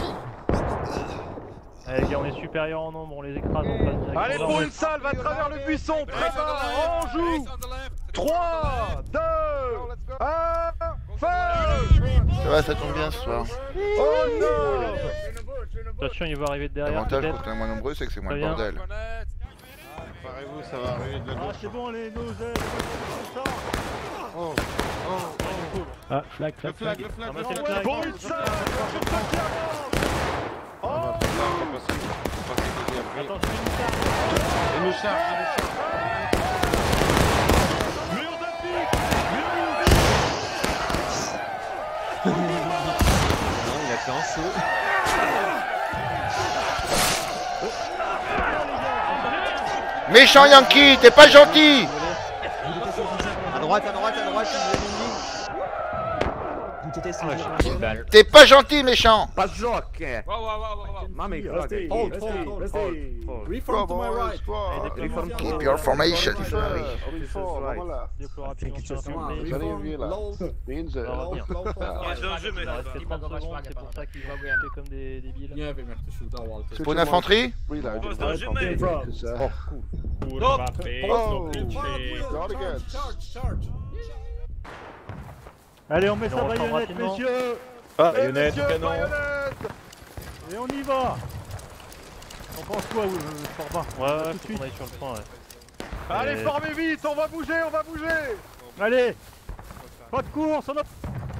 Allez, les gars, on est supérieur en nombre, on les écrase en face direction Allez pour nord-ouest. une salve à travers le buisson, prépare, on joue. trois, deux, un, feu. Ça va, ça tombe bien ce soir. Oh non. Attention, il va arriver de derrière L'avantage peut-être. quand on est moins nombreux, c'est que c'est moins Très le bien. bordel. Préparez-vous, ça va arriver de la Ah, gauche. c'est bon, les nos ailes, c'est ça. Oh, oh, oh. Ah, flag, Le flag, flag, flag. le flag, Ah, le bah, c'est flag. le flag. Pour une salve, sur ceux qui avancent. Oh, Non, c'est possible. C'est possible que j'y ai appris. Attends, je fais une charge. Il nous charge, il nous charge. mur de pique. Non, il a fait un saut. Méchant Yankee, t'es pas gentil. À droite, à droite, à droite, T'es pas gentil, méchant. Pas de joke. Wow, wow, wow, wow. Mami, restez, Hold, restez, hold, hold, restez. hold. Reform to my right. Keep your formation. Reform, vamos lá. Déploie rapidement sur l'infanterie. Já nem vi lá. Ninja. On va revenir. Il reste un jeu, mais Il va rester trente secondes, c'est pour ça qu'ils vont monter comme des débiles. Spawn infanterie. Reload. C'est un jeu, mais. Oh, Oh, not again. Allez, on met Et sa on reforme baïonnette, rapidement. messieurs. Ah, Baïonnette, messieurs, canon. baïonnette. Et on y va. On pense quoi, vous, Forbin? Ouais, ouais, Tout de faut suite. qu'on aille sur le point, ouais. Allez, Et- formez vite, on va bouger, on va bouger. Allez. Pas de course, on a...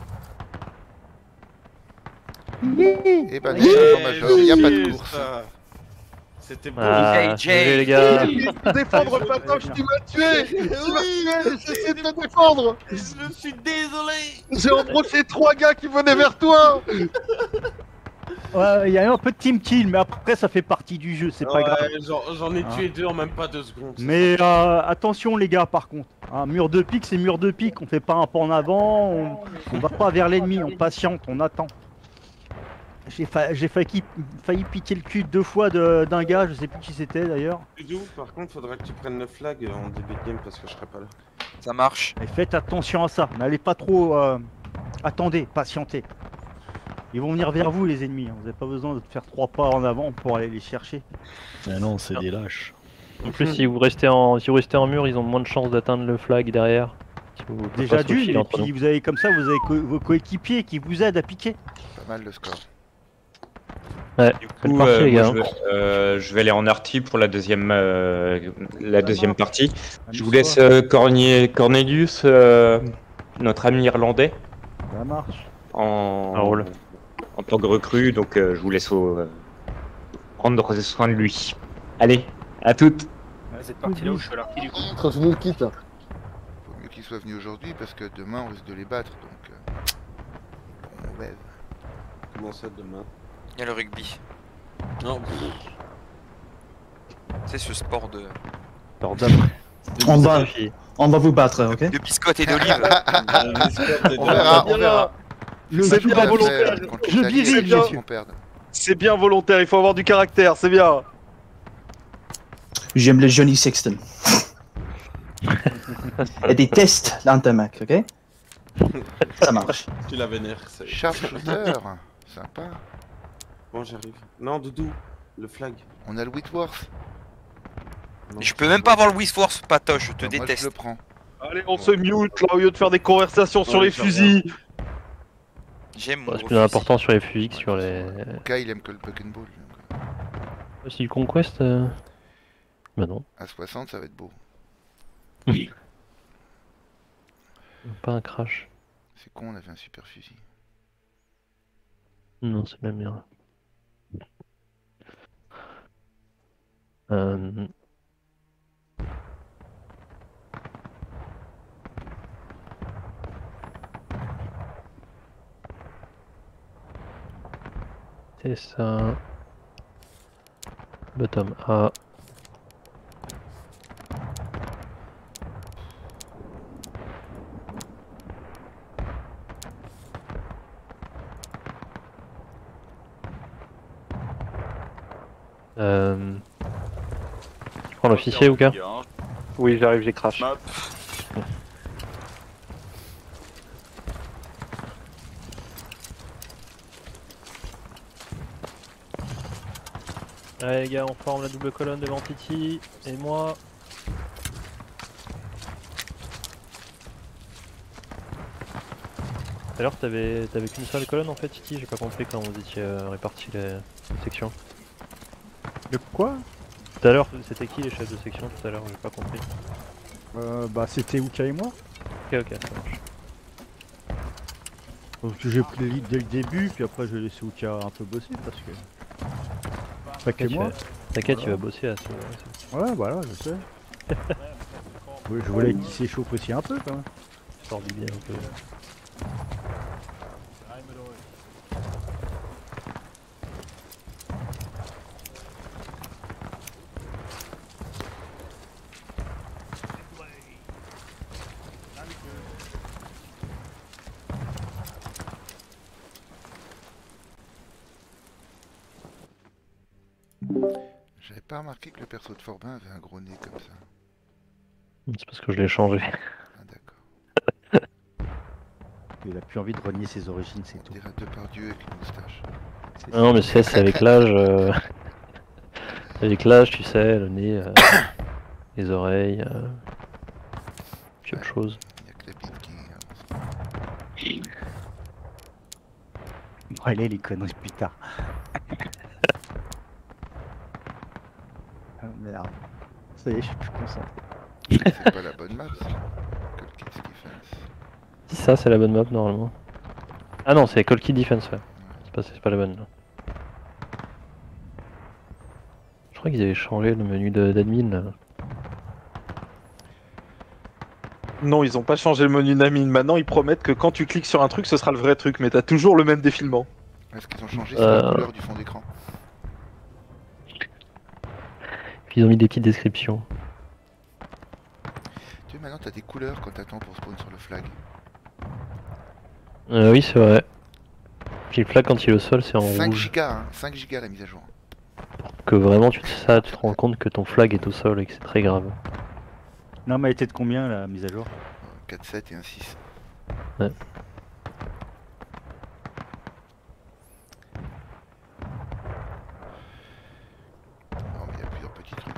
Et bah, les changements majeurs, il n'y a pas de course. C'était beau. Ah, J J. les gars. Défendre Patoche, tu m'as tué. Tu m'as tué, j'essaie de te défendre. Je suis désolé. J'ai embroché trois gars qui venaient vers toi. Ouais, il y a eu un peu de team kill, mais après ça fait partie du jeu, c'est pas Ouais, grave. j'en- J'en ai Hein. tué deux en même pas deux secondes. Mais euh, attention les gars par contre, un mur de pique c'est mur de pique, on fait pas un pas en avant, on, on va pas vers l'ennemi, on patiente, on attend. J'ai fa j'ai failli, failli piquer le cul deux fois de- d'un gars, je sais plus qui c'était d'ailleurs. Doudou, par contre, faudrait que tu prennes le flag en début de game parce que je serai pas là. Ça marche. Et faites attention à ça, n'allez pas trop... Euh... Attendez, patientez. Ils vont venir vers vous les ennemis, hein. Vous n'avez pas besoin de faire trois pas en avant pour aller les chercher. Ah non, c'est des lâches. En plus, si vous restez en, si vous restez en mur, ils ont moins de chances d'atteindre le flag derrière. Si vous Déjà passez au d'une, fil et entre puis nous. vous avez comme ça, vous avez co vos coéquipiers qui vous aident à piquer. Pas mal le score. Ouais, Du faites coup, partie, euh, les moi, gars. je, vais, euh, je vais aller en arty pour la deuxième, euh, la deuxième partie. Je vous laisse euh, Cornier- Cornelius, euh, notre ami irlandais, Ça marche. en, Un rôle. en tant que recrue, donc euh, je vous laisse au, euh, prendre soin de lui. Allez, à toutes. Cette partie-là où je suis à l'arty du coup. Continue le kit. Faut mieux qu'ils soient venus aujourd'hui parce que demain on risque de les battre. Donc, euh, on rêve. Comment ça demain? Il y a le rugby. Non. C'est ce sport de... Alors, d'abord, On va, suffit. on va vous battre, ok? de biscottes et d'olives. On verra, on verra. C'est bien Après, volontaire. contre Je l'Italie, viril, c'est monsieur. qu'on perde. C'est bien volontaire, il faut avoir du caractère, c'est bien. J'aime le Johnny Sexton. Et des tests l'antamac, ok? Ça marche. Tu la vénères, c'est. Sharpshooter, sympa. Bon, j'arrive. Non, Doudou, le flag. On a le Whitworth. Non, Je peux même pas avoir le Wisforce, Patoche, je te Moi je déteste. le prends. Allez, on se mute là au lieu de faire des conversations sur Ouais, les je fusils. J'aime mon Bah, c'est gros plus fusil. important sur les fusils que sur les. Kai il aime que le Puck and Ball. donc, euh, Si le Conquest. Euh... Bah non, À soixante ça va être beau. pas un crash. C'est con, on avait un super fusil. Non, c'est la merde. Euh... C'est ça. Bottom A. Euh... Tu prends l'officier ou quoi? Oui, j'arrive, j'ai crash. Allez les gars, on forme la double colonne devant Titi et moi. Tout à l'heure t'avais t'avais qu'une seule colonne en fait Titi, j'ai pas compris quand vous étiez euh, répartis les sections. De quoi? Tout à l'heure c'était qui les chefs de section tout à l'heure, j'ai pas compris. Euh, bah c'était Uka et moi. Ok ok ça marche. Donc j'ai pris le lead dès le début, puis après j'ai laissé Uka un peu bosser parce que... Pas que T'inquiète, moi. T'inquiète, Voilà. tu vas bosser à ce Ouais, voilà, je sais. Oui, je voulais qu'il s'échauffe aussi un peu quand même. sort du bien un peu. J'avais pas remarqué que le perso de Forbin avait un gros nez comme ça. C'est parce que je l'ai changé. Ah d'accord. Il a plus envie de renier ses origines, c'est tout. On dirait Depardieu avec une moustache. Ah non mais c'est c'est avec l'âge. Euh... avec l'âge tu sais, le nez, euh... les oreilles, euh... puis autre chose. Il y a que la bite qui... Bon, allez les conneries plus tard. Ah merde. Ça y est, je suis plus concentré. C'est pas la bonne map ça. Cold Kids Defense. Si ça c'est la bonne map normalement. Ah non c'est Cold Key Defense ouais. c'est pas, c'est pas la bonne. Là. Je crois qu'ils avaient changé le menu de- d'admin là. Non, ils ont pas changé le menu d'admin. Maintenant, ils promettent que quand tu cliques sur un truc, ce sera le vrai truc, mais t'as toujours le même défilement. Est-ce qu'ils ont changé, c'est Euh... la couleur du fond d'écran. Puis ils ont mis des petites descriptions. Tu sais, maintenant t'as des couleurs quand t'attends pour spawn sur le flag. Euh, oui, c'est vrai. Puis le flag quand il est au sol, c'est en cinq rouge. gigas, hein, cinq gigas la mise à jour. Que vraiment, tu, ça, tu te rends compte que ton flag est au sol et que c'est très grave. Non, mais elle était de combien la mise à jour? quatre sept et un six. Ouais. Non, mais il y a plusieurs petits trucs.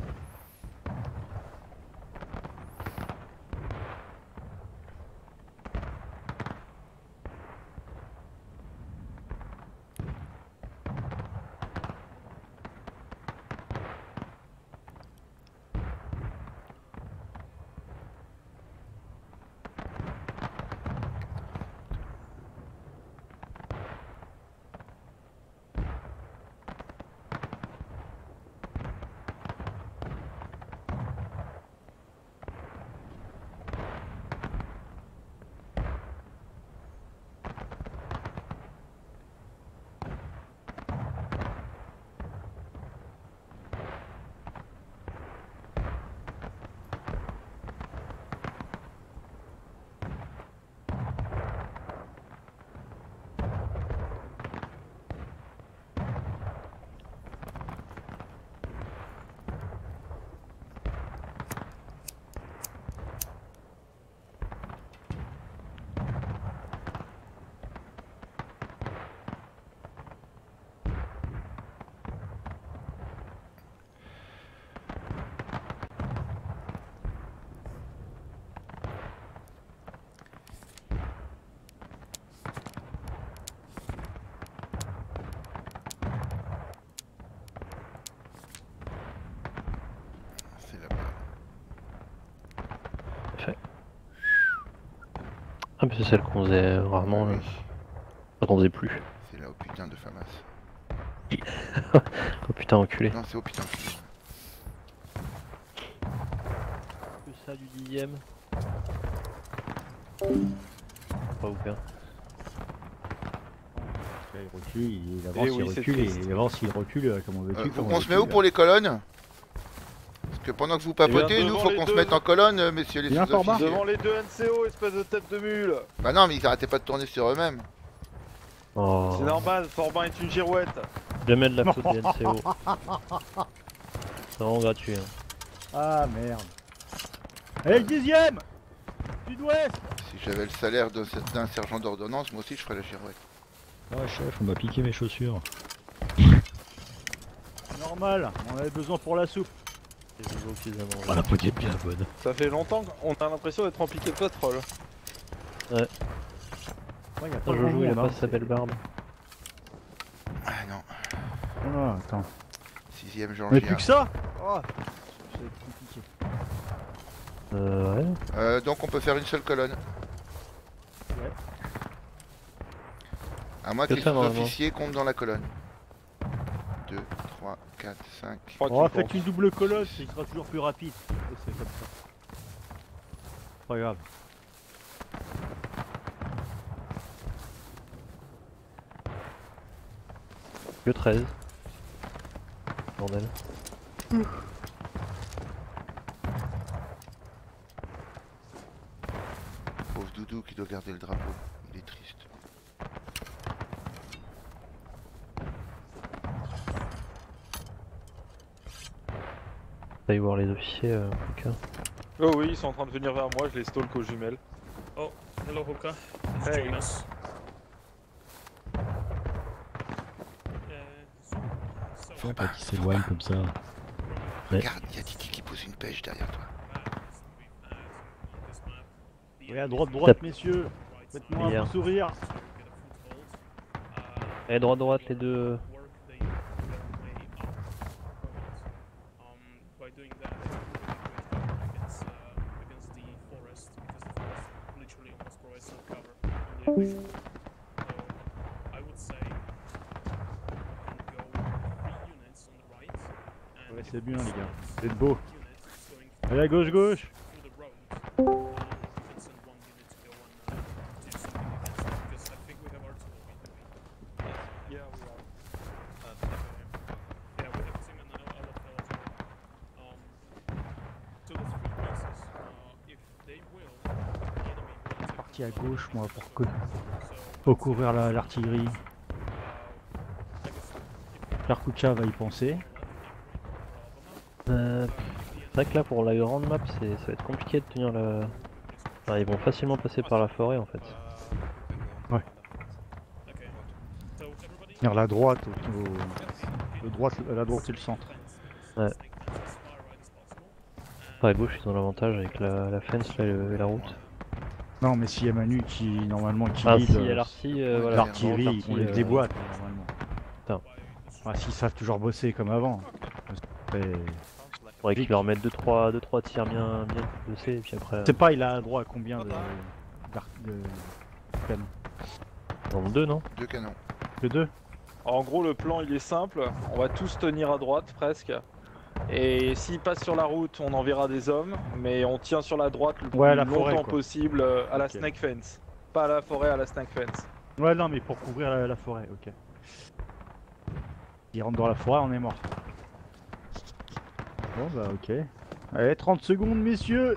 Ah mais c'est celle qu'on faisait rarement, oui. là. Enfin, qu'on faisait plus. C'est là au putain de Famas. Oh putain enculé. Non, c'est au putain enculé. Que ça du dixième. Pas ouf hein. Il recule, il avance, Et il oui, c'est recule, triste. il avance, il recule, comment veux-tu Euh, comment on se met veux-tu, où pour les colonnes? Parce que pendant que vous papotez, Eh bien, nous devant faut les qu'on se deux- mette en colonne, euh, messieurs les Bien fort, Marc. sous-officiers. Devant les deux N C O, espèce de tête de mule. Bah non, mais ils arrêtaient pas de tourner sur eux-mêmes. Oh. C'est normal, Forbin est une girouette. Jamais de la faute des N C O. C'est vraiment gratuit. Hein. Ah merde. Et le dixième Sud-ouest. Si j'avais le salaire d'un d'un sergent d'ordonnance, moi aussi je ferais la girouette. Ouais chef, on m'a piqué mes chaussures. Normal, on avait besoin pour la soupe. Ah la pote est bien bonne. Ça fait longtemps qu'on a l'impression d'être en piqué de pétrole. Ouais. Ouais, y a pas Quand je grand joue, il a monde, pas hein, sa belle barbe. Ah non. c'est- Oh, attends. Sixième Mais Georgia. plus que ça oh. C'est compliqué. Euh ouais. Euh, donc on peut faire une seule colonne. Ouais. À moins que Que les ça, normalement. sous-officiers comptent dans la colonne. deux, trois, quatre, cinq. Oh, faites une double colonne, il sera toujours plus rapide. Et c'est comme ça. Pas grave. Que treize. Bordel. Pauvre Doudou qui doit garder le drapeau. Il est triste. Allez voir les officiers, euh, en tout cas. Oh oui, ils sont en train de venir vers moi, je les stalk aux jumelles. Oh, hello Hoka. Thanks Hey. for joining us. Faut pas qu'il s'éloigne comme ça. Ouais. Regarde, il y a Titi qui pose une pêche derrière toi. Oui, à droite, droite, messieurs. Faites-moi un Hier. beau sourire. Allez, droite, droite, les deux. By doing that, against, uh, against the forest, because the forest literally almost provides no cover, only a visual. So I would say c'est bien les gars. Vous êtes beaux. Allez à gauche, gauche. Parti à gauche moi pour que pour couvrir l'artillerie. Karkucha va y penser. Euh, c'est vrai que là pour la grande map c'est ça va être compliqué de tenir le. Enfin, ils vont facilement passer par la forêt en fait. Ouais. Vers la droite, au, au, le droite, la droite et le centre. Ouais. Par à gauche ils ont l'avantage avec la, la fence là, et la route. Non mais s'il y a Manu qui normalement qui ah, lead, si, euh, l'artillerie, euh, voilà, l'artillerie, on les euh... déboîte normalement. Putain. Ah, s'ils savent toujours bosser comme avant. Il faudrait qu'ils leur mettent deux trois tirs bien bien bossés et puis après. Je sais pas, il a droit à combien de, de, de canons? Dans deux non? Deux canons. Que deux? En gros le plan il est simple, on va tous tenir à droite presque. Et s'ils passent sur la route, on enverra des hommes, mais on tient sur la droite le plus ouais, la longtemps forêt, possible euh, à la okay. snake fence. Pas à la forêt, à la snake fence. Ouais non mais pour couvrir la, la forêt, ok. Ils rentrent dans la forêt, on est mort. Bon bah ok. Allez, trente secondes messieurs.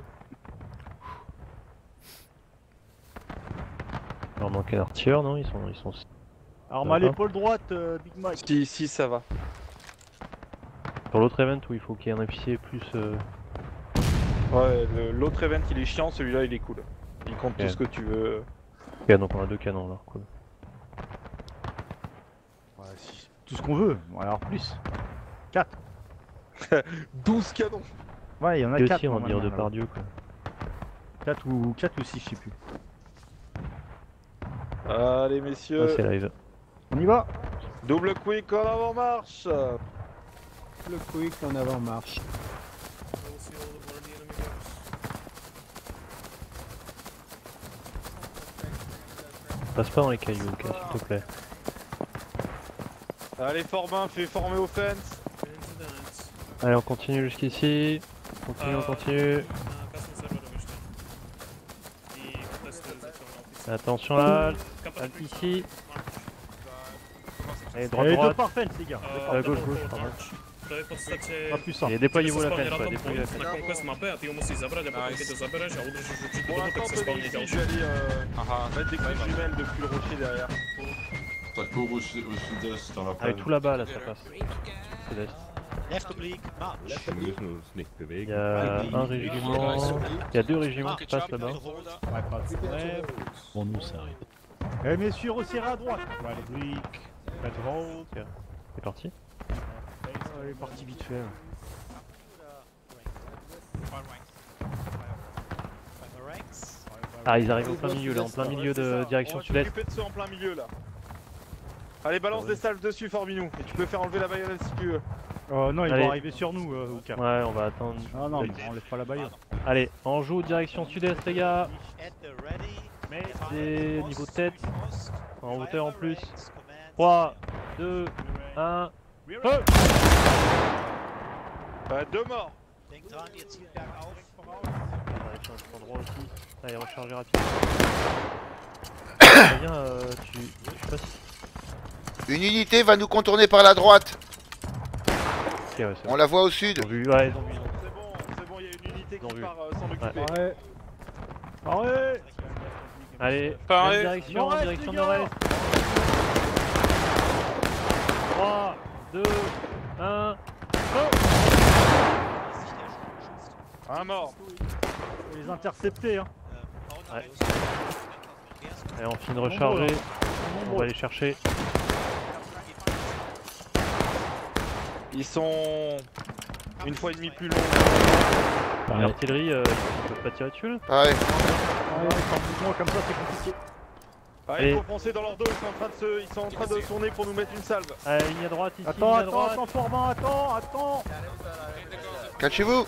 Il leur manque un artilleur non? Ils sont... Ils sont... Arme à l'épaule droite, euh, Big Mac. Si, si ça va. Sur l'autre event où il faut qu'il y ait un officier plus... Euh... Ouais, l'autre event il est chiant, celui-là il est cool. Il compte okay. tout ce que tu veux. Ok, donc on a deux canons là, cool. Ouais, si... Tout ce qu'on veut, bon, alors plus. quatre. douze canons. Ouais, il y en a et quatre. Aussi, on va dire de par Dieu quoi. quatre ou quatre ou six, je sais plus. Allez messieurs. Ah, c'est live. On y va. Double quick en avant marche. Le quick en avant marche. Passe pas dans les cailloux, ok, s'il te plaît. Allez Forbin, fais former aux fence. Allez, on continue jusqu'ici. On continue, on continue. Attention là, halte ici. Allez, droite, Allez, droite. deux par fence, les gars. Euh, gauche, gauche, pardon. Pas plus simple. Et déployez-vous la fence, ouais, déployez la fence. Pour l'instant, ici, je vais aller euh, mettre des clés jumelles depuis le rocher derrière. Ça court au sud-est dans la Allez, tout là-bas, là, ça passe. Sud-est. Il y a un régiment, il y a deux régiments qui passent là-bas. Pour nous, ça arrive. Eh messieurs, resserrez à droite. C'est parti. Elle est partie vite fait. Ah, ils arrivent en plein milieu là, en plein milieu de direction sud-est. On va de ceux en plein milieu là. Allez, balance des salves dessus, Forminou. Et tu peux faire enlever la baïonnette si tu veux. Euh, non, ils Allez. vont arriver sur nous, euh, au cas. Ouais, on va attendre. Ah non, on laisse pas la baïonnette. Allez, on joue direction sud-est, les gars. C'est niveau tête. En hauteur en plus. trois, deux, un. Feu! Bah, deux morts. Allez, recharger rapidement. Bien, euh, tu... Je sais pas si... Une unité va nous contourner par la droite. Okay, ouais, on bon. La voit au sud. Ils ont vu, ouais, ils ont vu. C'est bon, c'est bon, il y a une unité qui vu. part euh, s'en occuper. Ouais. Arrête. Allez, Pareil. direction, nord-est, direction les gars. nord-est. trois, deux, un. Un mort. Faut les intercepter, hein. Ouais. Allez, on finit de recharger. On va les chercher. Ils sont une fois et demie plus longs. L'artillerie, euh, ils peuvent pas tirer dessus là. Ah ouais. Ouais, sans mouvement comme ça, c'est compliqué. Allez, il faut foncer dans leur dos, ils sont en train de se, ils sont en train de tourner pour nous mettre une salve. Allez, ligne à droite ici. Attends, ligne à attends, droite. attends, Forbin, attends, attends. Cachez-vous.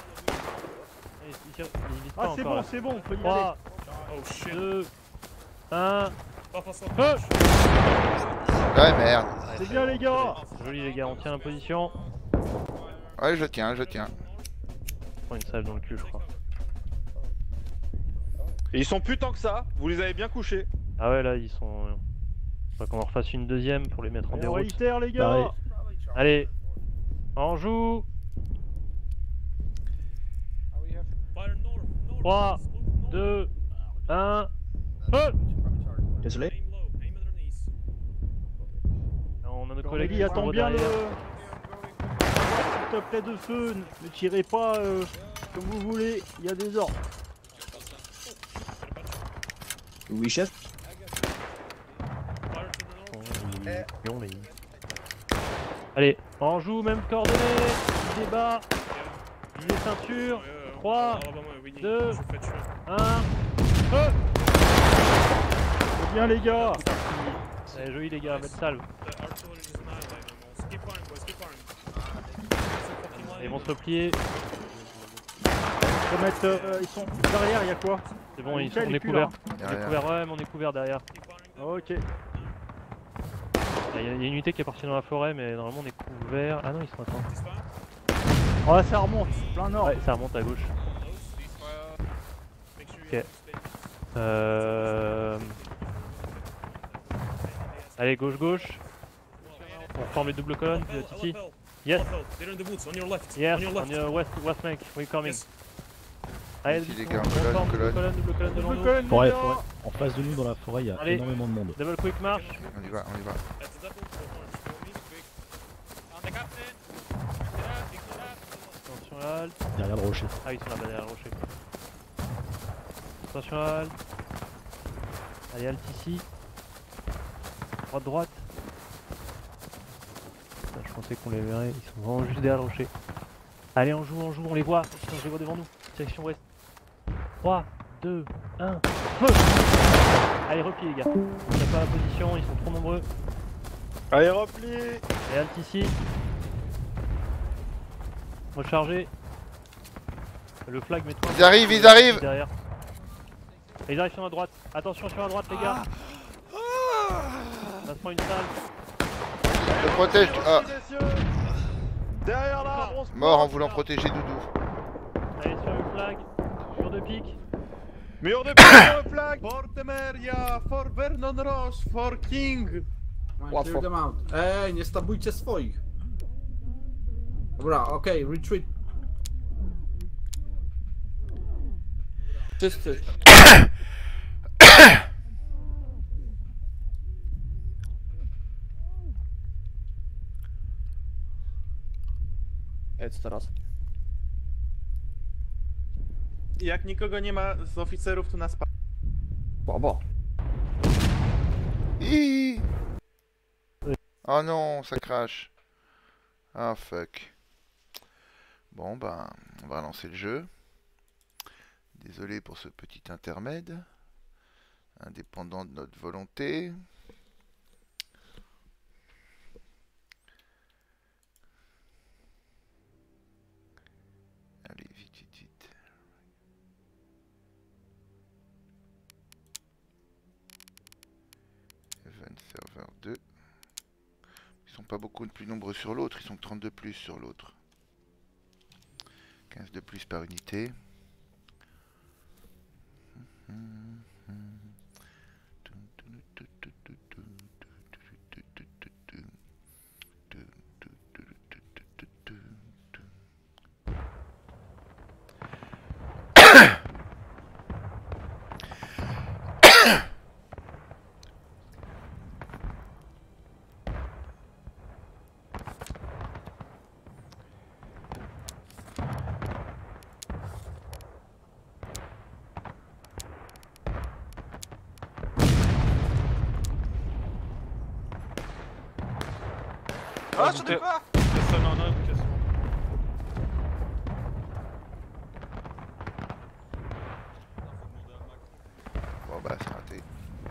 Ah, c'est bon, c'est bon, on peut y trois, deux, un. Feu! Ouais, merde. C'est bien, les gars. Joli, les gars, on tient la position. Ouais, je tiens, je tiens. Je prends une salve dans le cul, je crois. Et ils sont plus tant que ça, vous les avez bien couchés. Ah ouais, là, ils sont... Faudrait qu'on en refasse une deuxième pour les mettre en déroute. Prioritaire, les gars. Pareil. Allez, on joue. trois, deux, un, feu. Désolé. On a nos Collègue, collègues il qui attend sont bien le... derrière. S'il te plaît, de feu, ne tirez pas euh, comme vous voulez, il y a des ordres. Oui, chef. Non, mais... Allez, on joue, même coordonnées, débat, les ceintures, trois, deux, un, feu. C'est bien, les gars. Allez, joli les gars, mettre salve. Ils vont se replier. Faut mettre, euh, ils sont derrière, il y a quoi? C'est bon, ils sont, Michael on est est plus couvert. là. On est couvert, ouais, mais on est couvert derrière. Ok. Il y, a une unité qui est partie dans la forêt, mais normalement on est couvert. Ah non, ils sont attends. Oh, ça remonte, plein nord. Ouais, ça remonte à gauche. Ok. Euh... Allez, gauche, gauche. On forme les doubles colonnes, euh, Titi. Yes. Yes, on your west, west flank, we're coming. Allez, Ici, les gars, on colonne, forme double colonne. colonne, double colonne devant Double nous. colonne, Forêt, les gars. forêt. En face de nous, dans la forêt, il y a Allez. énormément de monde. Double quick marche. On y va, on y va. Attention à la halte. Derrière le rocher. Ah, ils sont là-bas derrière le rocher. Attention à la halte. Allez, halte ici. Droite, droite. Putain, je pensais qu'on les verrait, ils sont vraiment juste derrière le rocher. Allez, on joue, on joue, on les voit. Putain, je les vois devant nous. Direction ouest. trois, deux, un, feu. Allez, repli les gars. On n'a pas la position, ils sont trop nombreux. Allez, repli. Allez, halte ici. Recharger. Le flag met trois. Ils arrivent, ils arrivent. Derrière. Et ils arrivent sur la droite. Attention sur la droite les gars. Ça se prend une salle. Je protège. Ah, Derrière l'arbre, on se mort en plante. voulant protéger Doudou. Allez sur le flag. Mur de pique. Mur de pique sur le flag. For Temeria, for Vernon Ross, for King. Clear them out. Ej, nie stabujcie swoich. Dobra, okej, okay, retreat. Wszyscy. Jedź teraz. Jak nikogo nie ma z oficerów, to nas pa... Baba. Hi. Oh non, ça crache. Ah fuck. Bon ben, on va lancer le jeu. Désolé pour ce petit intermède. Indépendant de notre volonté. Allez, vite, vite, vite. Event Server deux. Ils sont pas beaucoup de plus nombreux sur l'autre, ils sont trente-deux plus sur l'autre. quinze de plus par unité. Ah, je sais pas. Bon bah c'est raté.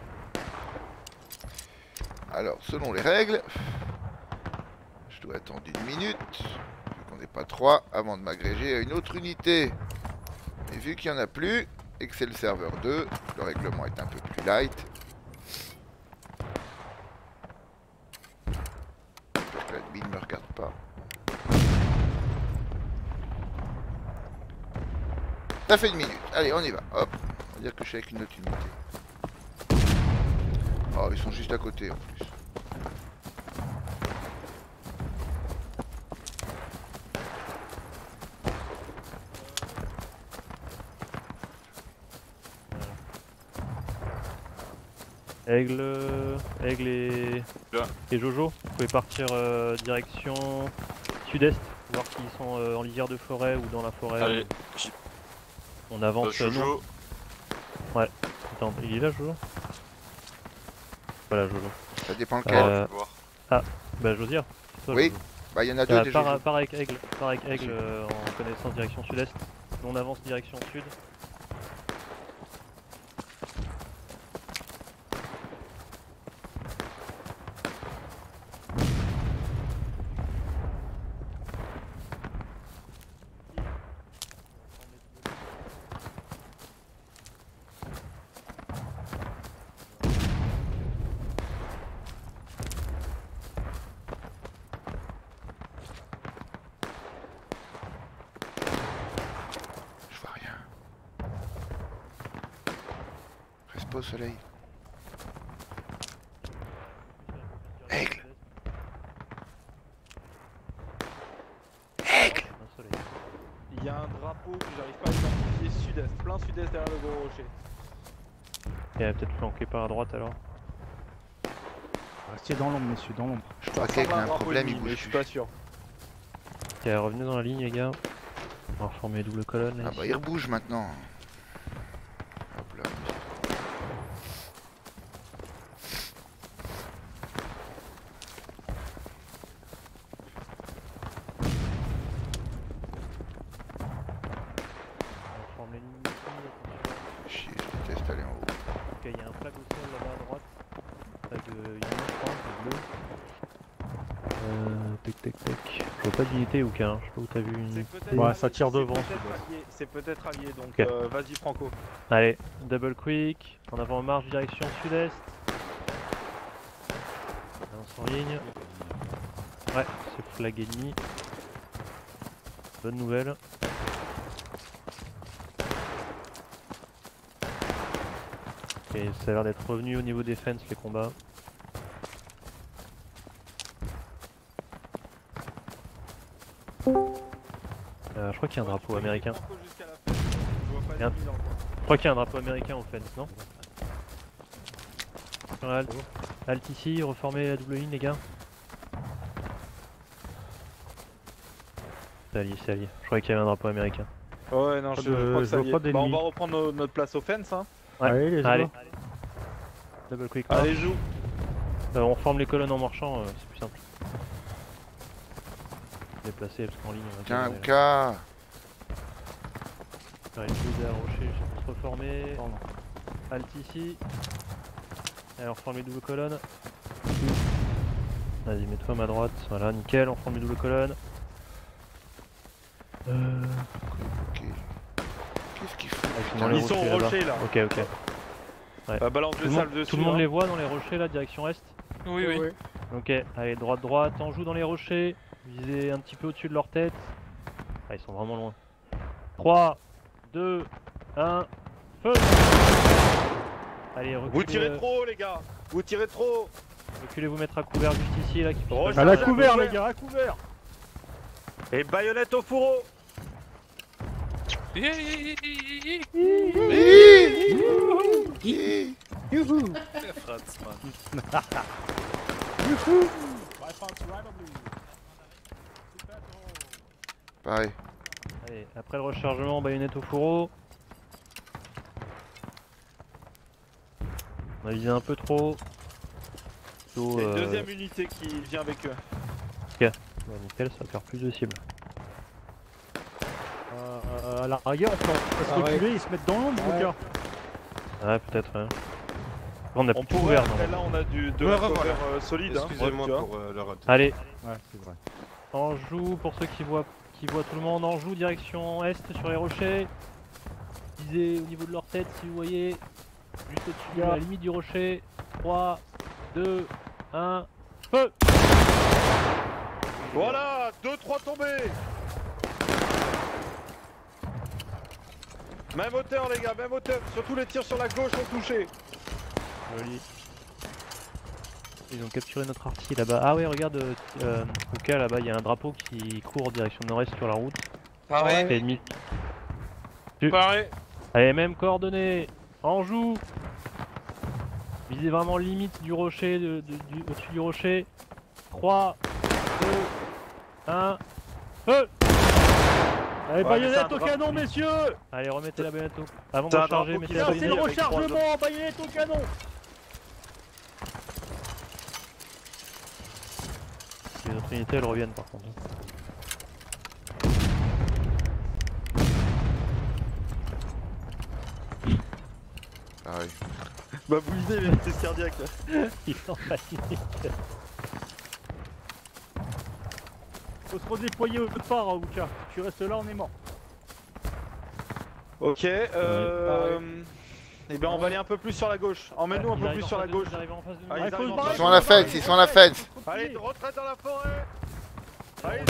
Alors selon les règles, je dois attendre une minute, vu qu'on n'est pas trois, avant de m'agréger à une autre unité. Et vu qu'il n'y en a plus, et que c'est le serveur deux, le règlement est un peu plus light. Parce que l'admin ne me regarde pas. Ça fait une minute. Allez, on y va. Hop. On va dire que je suis avec une autre unité. Oh, ils sont juste à côté en plus. Aigle, Aigle et... et Jojo, vous pouvez partir euh, direction sud-est, voir s'ils sont euh, en lisière de forêt ou dans la forêt. Allez, on avance. Euh, Jojo. nous. Ouais, attends, il est là Jojo? Voilà Jojo. Ça dépend lequel. Euh... Ah, bah Josier. Oui, Jojo. bah il y en a deux euh, déjà. Par, par avec Aigle, par avec Aigle euh, en connaissance direction sud-est. Nous on avance direction sud. Au soleil. Aigle. Aigle. Il y a un drapeau que j'arrive pas à identifier sud-est, plein sud-est derrière le gros rocher. Il est peut-être flanqué par la droite alors. Restez dans l'ombre messieurs, dans l'ombre. Je crois qu'Aigle a un problème, il bouge. Je suis pas sûr. Ok, revenez dans la ligne les gars. On va reformer double colonne. Ah bah il rebouge maintenant. Hop là. Chier, je déteste aller en haut. Ok, il y a un flag au sol là-bas à droite. Flag de Union, je pense, de bleu. Euh, tac tac tac. Je vois pas d'unité ou qu'un, je sais pas où t'as vu une unité. Ouais, ça tire devant. C'est peut-être allié, donc okay. euh, vas-y Franco. Allez, double quick, en avant en marche direction sud-est. Lance en ligne. Ouais, c'est flag ennemi. Bonne nouvelle. Et ça a l'air d'être revenu au niveau des fences les combats. Euh, je crois qu'il y a un drapeau américain. Un... Je crois qu'il y a un drapeau américain aux fences, non? Alt. Alt ici, reformez la double ligne les gars. C'est allié, c'est allié. Je croyais qu'il y avait un drapeau américain. Ouais, non, je, je crois que ça y est. Bah, on va reprendre nos, notre place aux fences, hein. Ouais. Allez, les allez. Allez. Double quick. Allez, joue. Euh, on forme les colonnes en marchant, euh, c'est plus simple. Déplacer parce qu'en ligne on va tiens, au cas. Faire une pause à rocher pour se reformer. Alt ici. Allez, on reforme les doubles colonnes. Vas-y, mets-toi à ma droite. Voilà, nickel, on reforme les doubles colonnes. Euh... Ok. Qu'est-ce qu'ils font? Ils, Ils sont au rocher là. Ok, ok. Ouais. Bah, balance tout le, monde, dessus, tout le hein. monde les voit dans les rochers là, direction est? Oui, oui. oui. Ok, allez, droite, droite, on joue dans les rochers. Visez un petit peu au-dessus de leur tête. Ah, ils sont vraiment loin. trois, deux, un, feu! Allez, reculez. Vous tirez trop, les gars! Vous tirez trop! Reculez, vous mettre à couvert juste ici, là. Qui oh, à la couvert, les gars, à couvert! Et baïonnette au fourreau! Youhou! Youhou! Pareil. Allez, après le rechargement, baïonnette au fourreau. On a visé un peu trop. Plutôt, euh... une deuxième unité qui vient avec eux. Ok, bon, nickel, ça va faire plus de cibles. Euh, à la rigueur, on peut se reculer et se mettre dans l'ombre, ouais. les gars. Ouais, peut-être, ouais. On a on plus pourrait, couvert, mais là on a du, de ouais, la voilà. cover euh, solide. Excusez-moi hein, pour euh, le rat. Allez. Ouais, c'est vrai. On joue, pour ceux qui voient, qui voient tout le monde, on joue direction est sur les rochers. Visez au niveau de leur tête si vous voyez. Juste au-dessus de la limite du rocher. trois, deux, un, feu! Voilà, deux trois tombés! Même hauteur les gars, même hauteur. Surtout les tirs sur la gauche ont touché. Joli. Ils ont capturé notre artillerie là-bas. Ah ouais, regarde, euh, Luca, là-bas, il y a un drapeau qui court en direction nord-est sur la route. Pareil. C'est ennemi. Tu... Pareil. Allez, même coordonnées. En joue. Visez vraiment limite du rocher, de, de, du, au-dessus du rocher. trois, deux, un, feu. Allez, Ouais, baïonnette mais au c'est un canon, drap- messieurs. Allez, remettez la baïonnette au... Avant de C'est un recharger, drapeau mettez qui la Tiens, c'est baïonnette. le avec trois rechargement, baïonnette au canon. Les autres unités, elles reviennent par contre. Ah oui. Bah Boulisé, il a une crise cardiaque là. Ils sont fatigués. Faut se redéployer au part, hein, Wuka. Tu restes là, on est mort. Ok, euh... Et ben on va aller un peu plus sur la gauche. Emmène-nous un peu plus sur la gauche. Ah, il faut se barrer. Ils sont à la fence, ils sont à la fence. Allez, retraite dans la forêt. Allez,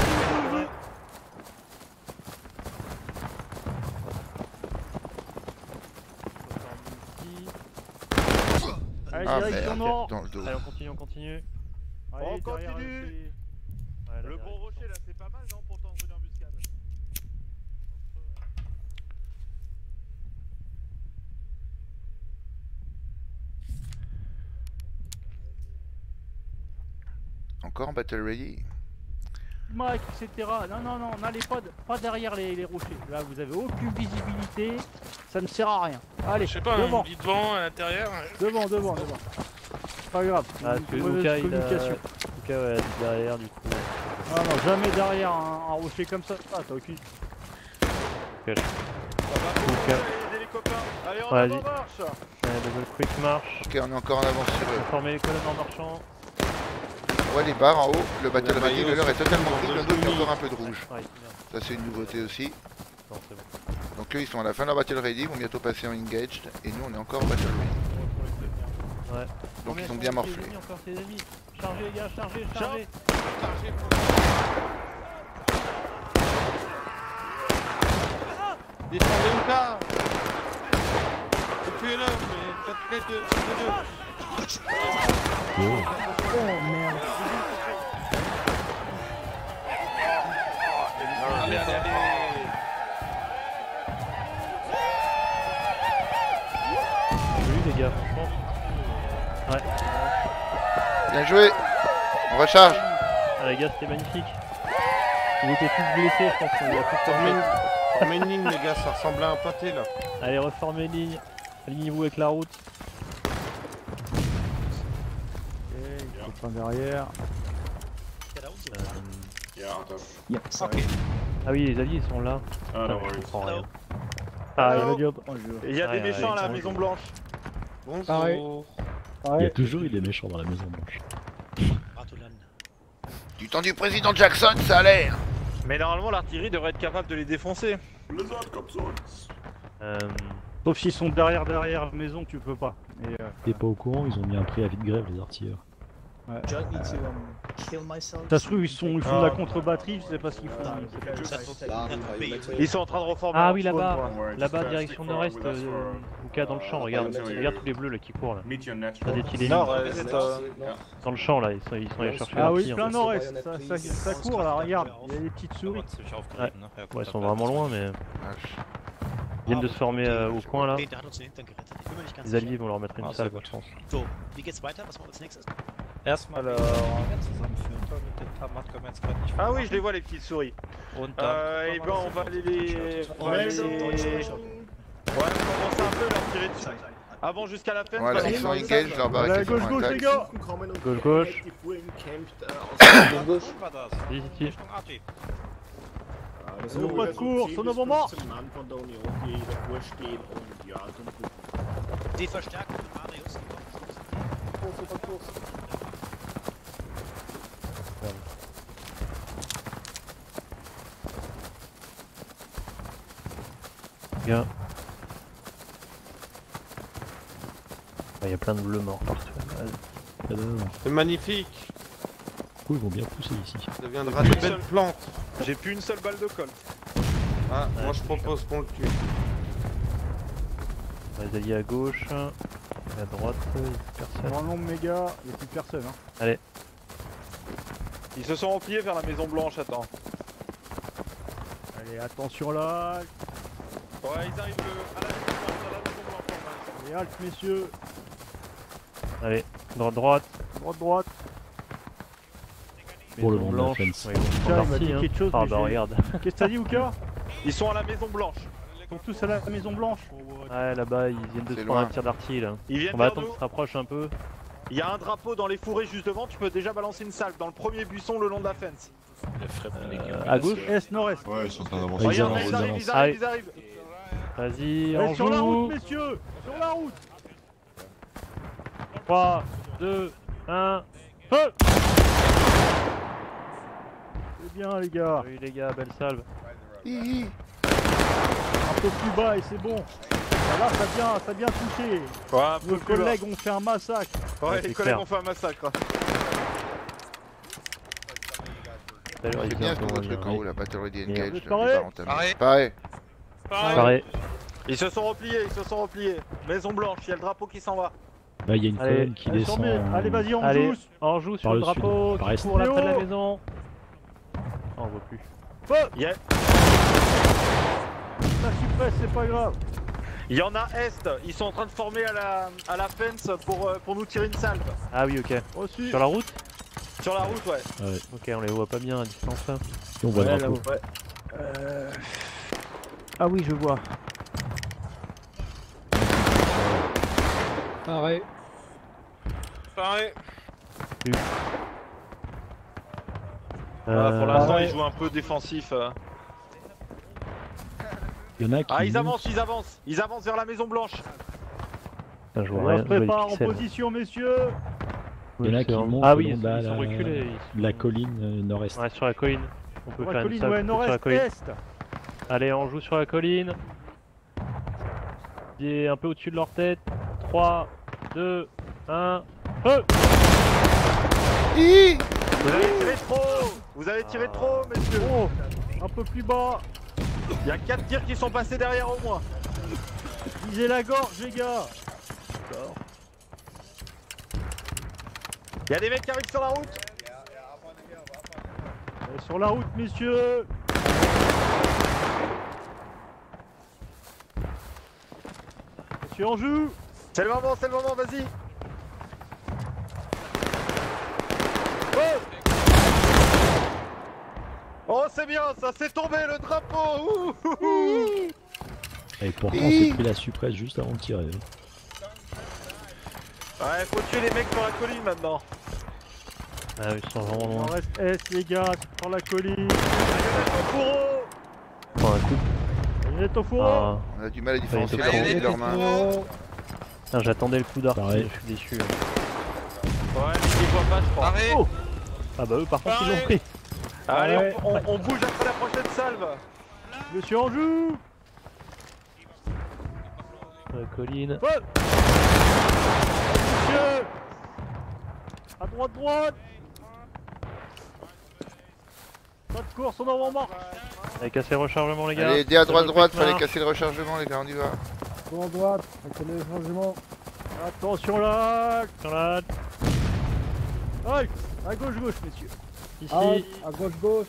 Allez, Ah direction merde, nord. dans le dos. Allez, on continue, on continue. Allez, On derrière, continue. euh, Ouais, la Le gros direction. rocher là, c'est pas mal non pour tendre une embuscade. Encore en battle ready. Mike, et cetera. Non, non, non, n'allez pas, pas derrière les, les rochers. Là, vous avez aucune visibilité. Ça ne sert à rien. Allez, Je sais pas, devant, on dit devant, à l'intérieur. devant, devant, devant. Pas grave. Ah, parce que mauvaise Luca, il a... communication. Luca, ouais, dit derrière, du coup. Non, non, jamais derrière un, un rocher comme ça. Ah, t'as aucune. Ok. Ça va pour Ok. aider les copains. Allez, on Ouais, avant vas-y. marche. Ouais, double quick marche. Ok, on est encore en avance sur eux. Former les colonnes en marchant. On voit les barres en haut. Le battle Le ready, maillot, le leur est c'est totalement pour pris. deux Le nôtre, il y a demi. encore un peu de rouge. Ouais, merde. Ça, c'est une nouveauté aussi. Non, c'est bon. Donc eux, ils sont à la fin de leur battle ready. Ils vont bientôt passer en engaged. Et nous, on est encore en battle ready. Ouais. Donc Combien ils ont sont bien les morflé. ennemis, encore ces ennemis. Chargez les gars, chargez, chargez. Descendez ou pas? Tuez-le, mais faites près de deux. Oh. Allez, allez, allez. Joli les gars, franchement. Ouais. Bien joué. On recharge. Ah les gars, c'était magnifique. Ils étaient tous blessés, je pense qu'on les a tous Formez formés. une... formez une ligne, les gars, ça ressemble à un pâté là. Allez, reformez ligne. Alignez-vous avec la route. Copain derrière. Yep, sorry. Ah oui, les alliés ils sont là. Ah, non, je oui. comprends rien. Ah, il y a le job. Il y a Ouais, des méchants ouais, à la ouais. Maison Blanche. Pareil. Bonjour. Il y a toujours eu des méchants dans la Maison Blanche. Du temps du président Jackson, ça a l'air. Mais normalement, l'artillerie devrait être capable de les défoncer. Euh... Sauf s'ils sont derrière, derrière la maison, tu peux pas. Et, euh, T'es pas au courant, ils ont mis un préavis de grève, les artilleurs. ouais. Do you want me to um, kill myself? Ça se trouve, ils, sont, ils font de la contre-batterie, je sais pas ce qu'ils font. Ils sont en train de reformer. Ah leur oui, spawn, là-bas, quoi. là-bas, direction nord-est, euh, Luca, dans le champ, regarde, regarde tous les bleus là qui courent là. T'as des petits ennemis. Nord-est, euh, Dans le champ là, ils sont, ils sont allés chercher Ah leur oui, tir. plein nord-est, ça, ça, ça court là, regarde, il y a des petites souris. Ouais. Ouais, ils sont vraiment loin, mais ils viennent de se former euh, au coin là. Les alliés vont leur mettre une salle, je pense. So, wie geht's weiter? Was machen wir als nächstes? Erstmal äh, Ah oui, je les vois les petites souris. Euh, et ben on va aller les... On va aller les... Ouais, on commence un peu à leur tirer dessus. Avant jusqu'à la fin. Voilà, ils sont engaged, leur barre Allez, est gauche, gauche les gars. Gauche, gauche. Gauche. Ici, ici. Ils n'ont pas de course, on est mort. Die Verstärkung, Marius. Bien. Il y a plein de bleus morts partout. C'est magnifique. coup, ils vont bien pousser ici. Ça deviendra des belles plantes. J'ai plus une seule balle de colt. Ah, moi je propose qu'on le tue. Les alliés à gauche, et à droite, il n'y a plus personne. Dans le nombre méga, il n'y a plus personne. Hein. Allez. Ils se sont repliés vers la maison blanche, attends. Allez, attention là. Ouais, ils arrivent le... à la maison blanche, à la maison blanche. Allez, halte, messieurs. Allez, droite, droite. Droite, droite. Pour le Maison long de la blanche. fence. Ouais, ils vont Tiens, prendre il m'a dit parti, quelque chose, hein. Ah mais bah j'ai- regarde. Qu'est-ce que t'as dit, Ouka? Ils sont à la maison blanche. Ils sont tous à la maison blanche. Ouais, là-bas, ils viennent de se C'est prendre un loin. tir d'artillerie là. Ils viennent On va vers attendre nous. qu'ils se rapprochent un peu. Il y a un drapeau dans les fourrés juste devant, tu peux déjà balancer une salve dans le premier buisson le long de la fence. Euh, à gauche. Est, nord-est. Ouais, ils sont en train d'avancer. Regarde, ils arrivent, ils arrivent, ils arrivent. Vas-y, Allez, on sur la joue. route, messieurs. Sur la route. trois, deux, un, feu! C'est bien, les gars. Oui, les gars, belle salve. Un peu plus bas et c'est bon. Ah, là, ça vient, ça vient toucher. Ouais, un peu Nos plus collègues ont fait un massacre. Ouais, Ouais, les c'est collègues clair. ont fait un massacre. D'ailleurs, C'est ils bien viennent ce nouveau de truc en revenir. haut, la Battle Ready Merde. Engage. Pareil. Pareil. Pareil. Pareil. Ils se sont repliés, ils se sont repliés. Maison blanche, il y a le drapeau qui s'en va. Là, il y a une Allez, colonne qui allez, descend. sur mes- allez, vas-y, on Allez, joue. on joue sur Par le le sud, drapeau par qui est. court à l'entrée de la Léo. maison. Oh, on voit plus. Feu. Il y, a- La suppresse, c'est pas grave. il y en a est, ils sont en train de former à la, à la fence pour, euh, pour nous tirer une salve. Ah oui, ok. Reçu. Sur la route? Sur la route, ouais. Ouais. Ok, on les voit pas bien à distance là. Et on voit Ouais, le drapeau. là, ouais. Euh... Ah oui, je vois. Pareil. Pareil. Ah, pour l'instant, ouais. ils jouent un peu défensif. euh. Il y en a qui. Ah, ils montent. avancent, ils avancent. Ils avancent vers la maison blanche. Putain, je vois On rien. se je vois les prépare en pixels. position, messieurs. Il y en a Ouais, qui c'est montent vraiment- Ah le oui, long ils, de la, ils sont la- reculés. ils la sont- colline euh, nord-est. Ouais, sur la colline. On peut Sur faire la une colline, salve ouais, sur la nord-est, colline. est. Allez, on joue sur la colline. Il est un peu au-dessus de leur tête. trois, deux, un, feu! Vous avez tiré trop. Vous avez tiré trop, messieurs. Oh, un peu plus bas. Il y a quatre tirs qui sont passés derrière au moins. Visez la gorge, les gars. Il y a des mecs qui arrivent sur la route. Allez, sur la route, messieurs. Monsieur en joue. C'est le moment, c'est le moment, vas-y. Oh, c'est bien, ça c'est tombé le drapeau. Ouh, ouh, ouh. Et pourtant, on s'est pris la suppresse juste avant de tirer. Ouais, faut tuer les mecs sur la colline maintenant. Ah, ils sont vraiment On loin. reste est, les gars, sur la colline. Au fourreau. Prends un coup. Vous êtes au fourreau. Ah. On a du mal à différencier Allez, la route de leurs mains. Putain, j'attendais le coup d'arc, Pareil. je suis déçu. hein. Ouais, mais ils voient pas, je crois. Pareil. Oh ah bah eux par contre ils l'ont pris. Allez, Ouais. on, on- on bouge après la prochaine salve. Monsieur en joue. Sur la colline. Feu. Monsieur. À droite, droite. Pas de course, on en marche. Allez, cassez le rechargement les gars. Allez, dès à droite, Sur le droite, quick fallait march. casser le rechargement, les gars, on y va. Sur droite, avec le changement. Attention là. Sur la... Aïe. À gauche, gauche, messieurs. Ici. à gauche, gauche.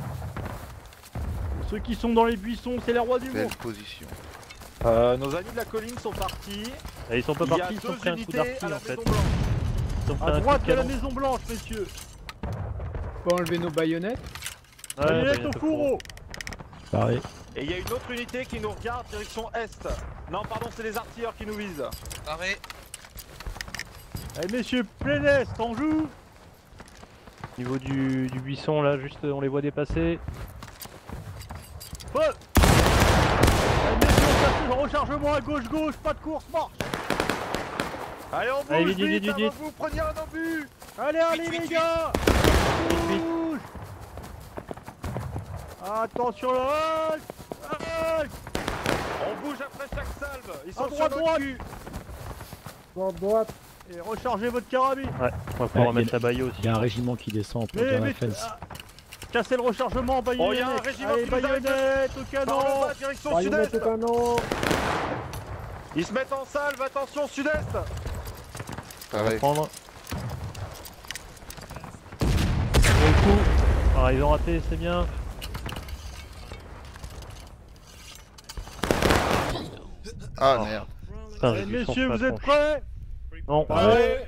Ceux qui sont dans les buissons, c'est les rois du Belle monde. position. Euh, nos amis de la colline sont partis. Ah, ils sont pas Il y a partis, ils sont deux pris un coup unités d'artillerie à la en fait. maison blanche. Ils ont pris À un droite coup de de la canon. maison blanche, messieurs. Faut enlever nos baïonnettes. Ouais, Baïonnette bah, au fourreau. Pareil. Et il y a une autre unité qui nous regarde direction est. Non, pardon, c'est les artilleurs qui nous visent. Pareil. Allez, messieurs, plein est, on joue. Au niveau du, du buisson là, juste on les voit dépasser. Feu. Allez, messieurs, on passe le rechargement à gauche, gauche, pas de course, marche. Allez, on bouge Allez, vite, vite, vite, avant vite, que vous preniez un obus. Allez, allez, les gars. Bouge. Attention là. Aïe. On bouge après chaque salve. Ils À sont droite, sur notre droite. cul. Droite, droite. Et rechargez votre carabine. Ouais, on va pouvoir Ouais, mettre il y a- la baille aussi. Il y a un régiment qui descend pour Mais, la mais, fence. ah, cassez le rechargement, baïonnette. Oh, il y a un régiment Allez, qui nous arrive baïonnette au Par canon. le bas, direction sud-est. canon. Ils se mettent en salve, attention sud-est. Pareil. Prendre. Bon coup. Ah, ils ont raté, c'est bien. Ah oh. Merde. Putain, eh, messieurs, vous êtes prêts? Non. Paré.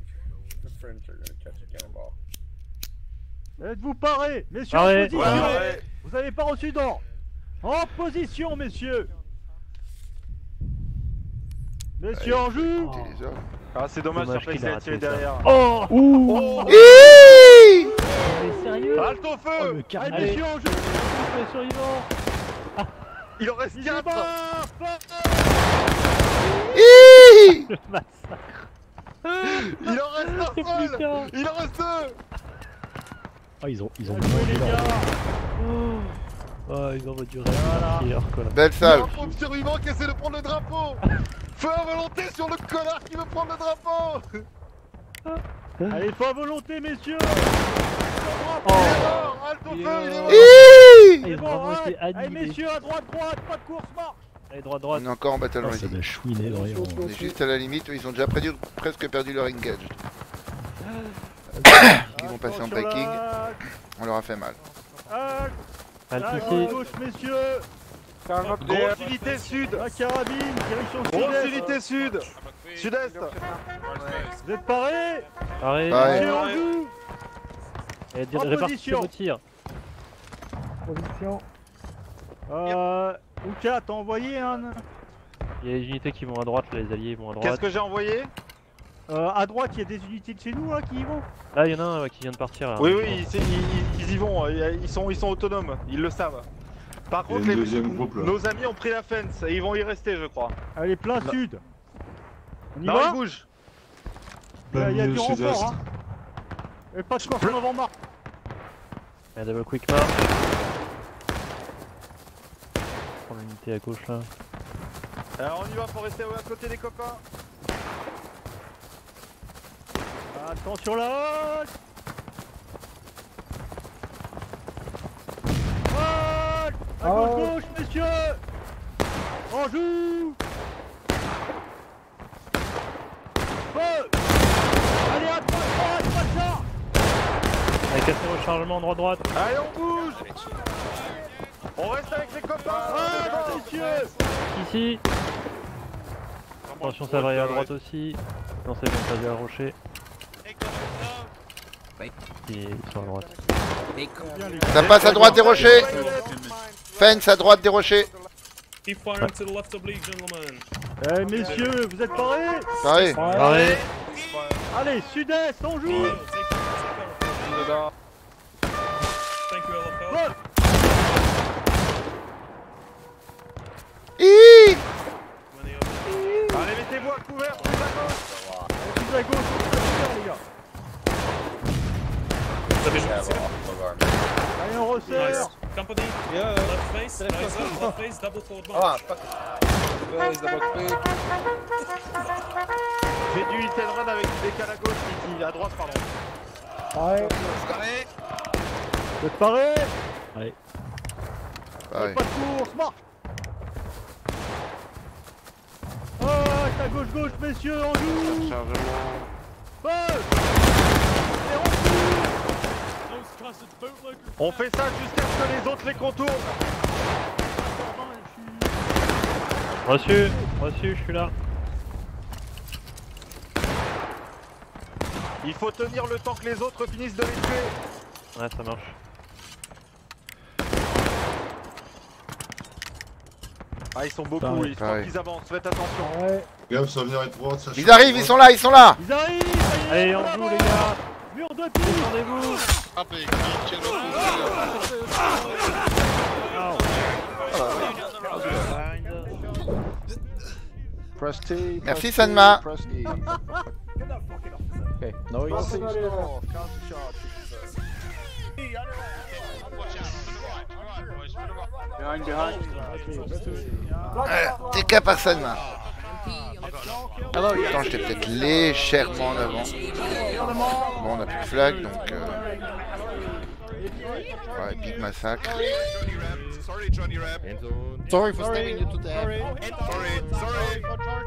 Êtes-vous parés? Messieurs, Paré. en position. Ouais. Vous avez pas reçu d'ordre. En position, messieurs. Messieurs, ouais, en joue. Oh. Ah, c'est dommage, dommage sur qu'il a a tiré raté ça. derrière. Oh, oh. oh. Mais sérieux? Halte au feu. Oh, allez, messieurs, en joue. Les survivants. Il en reste quatre. Le massacre. Il en reste un seul. Il en reste deux. Ah, ils ont, ils ont mangé les gars. Oh. Oh, ils ont du rêve. Voilà. Belle salle. Il y a un pauvre survivant qui essaie de prendre le drapeau. Feu à volonté sur le connard qui veut prendre le drapeau. Allez, feu à volonté, messieurs. Oh. Il est mort. Halte au feu, il est mort. Il est bon, ouais. Allez, messieurs, à droite, droite, pas de course, marche. Allez, droite, droite. On est encore en battle oh, ready. Ça doit chouiner vraiment. On est juste à la limite où ils ont déjà perdu, presque perdu leur engage. Ils vont passer en breaking. On leur a fait mal. À gauche, messieurs. Grosse unité sud. La carabine, direction sud. Grosse unité sud. Sud-est. Vous êtes parés? Paré. Messieurs, en joue. Et répartissez vos tirs. Position. Euh... Ouka, t'as envoyé un... Il y a des unités qui vont à droite, là, les alliés vont à droite. Qu'est-ce que j'ai envoyé? Euh, à droite, il y a des unités de chez nous là qui y vont. Là, il y en a un ouais, qui vient de partir. Là, oui, oui, ils, ils, ils y vont, ils sont, ils sont autonomes, ils le savent. Par contre, les, groupe, nos amis ont pris la fence et ils vont y rester, je crois. Allez, plein là. Sud. On y non, va ils bougent. Il y a, il y a du renfort, hein. Et pas de course en avant-marque. Il y a double quick march. Prends l'unité à gauche là. Alors on y va, faut rester à côté des copains. Attention là. Halt. À gauche, gauche, messieurs. On joue. Feu. Allez, à droite, droite, pas de ça. Allez, cassez rechargement, droite, droite. Allez, on bouge. On reste avec les copains. Ah, messieurs. Ici. Attention, ça va aller à droite aussi. Non, c'est bon, ça vient à rocher. Ils sont à droite. Ça passe à droite des rochers. Fence à droite des rochers. Keep firing to the left oblique, gentlemen. Eh messieurs, vous êtes parés? Paré. Paré. Allez, sud-est, on joue. Thank you, L F L. Hi. Allez, mettez-vous à couvert, plus à gauche. Plus à gauche, les gars. Allez, on resserre. Nice. Company, yeah, left face, nice, left face, double forward march. Ah, face, double quick. J'ai du hit and run avec du décal à gauche, Titi, à droite, pardon. Ouais. Vous êtes parés? Allez. Pareil. Pas de course, marche. Oh, à gauche, gauche, messieurs, on joue. Feu. Et on joue. On fait ça jusqu'à ce que les autres les contournent. Reçu, reçu, je suis là. Il faut tenir le temps que les autres finissent de les tuer. Ouais, ça marche. Ah, ils sont beaucoup, pareil, il faut pareil. qu'ils avancent, faites attention. Ouais. Gars, ça va venir être droite, ça. Ils arrivent, ils sont là, ils sont là. Ils arrivent. Allez, on joue les gars. Mur de pied. Attendez-vous. Ah, mais qui tire le coup? Merci Sanma. Okay, no use. Behind, behind. T K par Sanma. Attends, j'étais peut-être légèrement en avant. Bon, on a plus de flag, donc... Euh... Ouais, big massacre. Sorry, Johnny Rap. Sorry for stabbing you to death. Sorry, sorry,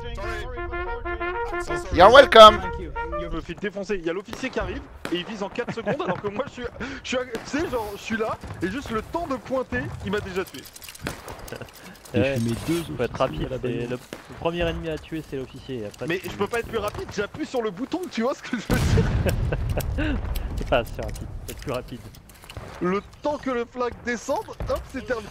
sorry. You're welcome. Je me fais défoncer. Il y a l'officier qui arrive et il vise en quatre secondes alors que moi je suis, je suis, tu sais genre je suis là et juste le temps de pointer, il m'a déjà tué. Ouais, il faut être rapide. Le, le premier ennemi à tuer c'est l'officier. Mais je peux pas être plus rapide. J'appuie sur le bouton. Tu vois ce que je veux dire? C'est pas assez rapide. Faut être plus rapide. Le temps que le flag descende, hop, c'est terminé.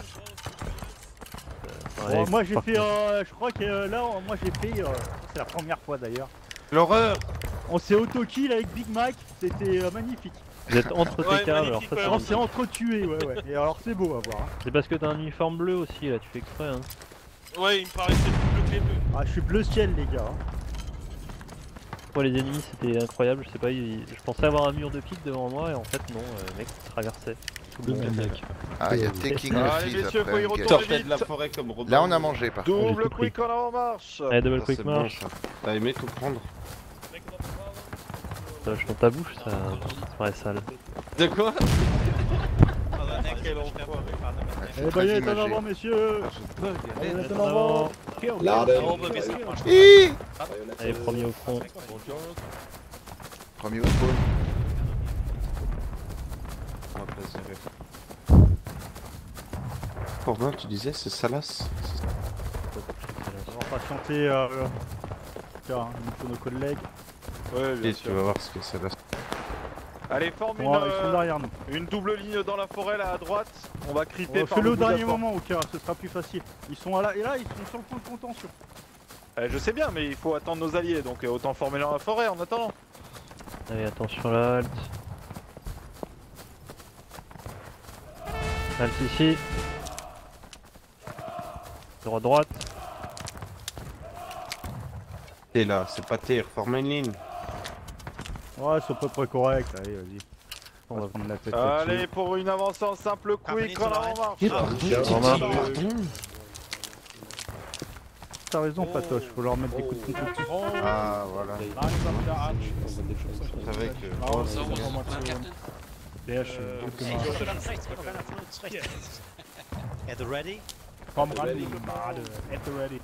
Euh, bon, moi j'ai fait, euh, je crois que euh, là, moi j'ai fait, euh, c'est la première fois d'ailleurs. L'horreur. On s'est auto-kill avec Big Mac, c'était euh, magnifique. Vous êtes entre T K, alors ça On s'est entre-tués, ouais, ouais. Et alors c'est beau à voir. Hein. C'est parce que t'as un uniforme bleu aussi, là, tu fais exprès. Hein. Ouais, il me paraissait plus bleu que les bleus. Ah, je suis bleu ciel, les gars. Hein. Moi, les ennemis, c'était incroyable, je sais pas, il... je pensais avoir un mur de pique devant moi, et en fait, non, euh, le mec traversait tout le monde. Ah, il y a Taking Allez, Office messieurs, après. faut y une retourner guerre. vite. de la forêt comme Robin. Là, on a mangé par contre. Double quick en marche. Allez, double Ça, quick c'est bon, marche. ça. T'as aimé tout prendre? Ça lâche dans ta bouche, ça, ça paraît sale. De quoi? Allez, baguette en avant, messieurs. Baguette en avant. Allez, premier au front. Premier au spawn. Corbin, tu disais, c'est Salas? On va patienter, euh, car il nous faut nos collègues. Ouais, bien Et sûr. tu vas voir ce que c'est Salas. Allez, forme une, Bon, ils sont euh, derrière nous. une double ligne dans la forêt là à droite. On va creeper Oh, par fais-le le au bout de la dernier porte. moment, au cas, ce sera plus facile. Ils sont là, et là, ils sont sur le point de contention. Eh, je sais bien, mais il faut attendre nos alliés, donc euh, autant former dans la forêt en attendant. Allez, attention là, halte. Halte ici. Droite, droite. T'es là, c'est pas tir, forme une ligne. Ouais, c'est à peu près correct, allez, vas-y. On va prendre la tête Allez, là-dessus. pour une avance en simple quick en avant marche. T'as raison, Patoche, faut leur mettre des coups de couteau dessus. Ah, voilà. Je savais que... Oh, B H, At the ready? Komm ran, die Made. At the ready.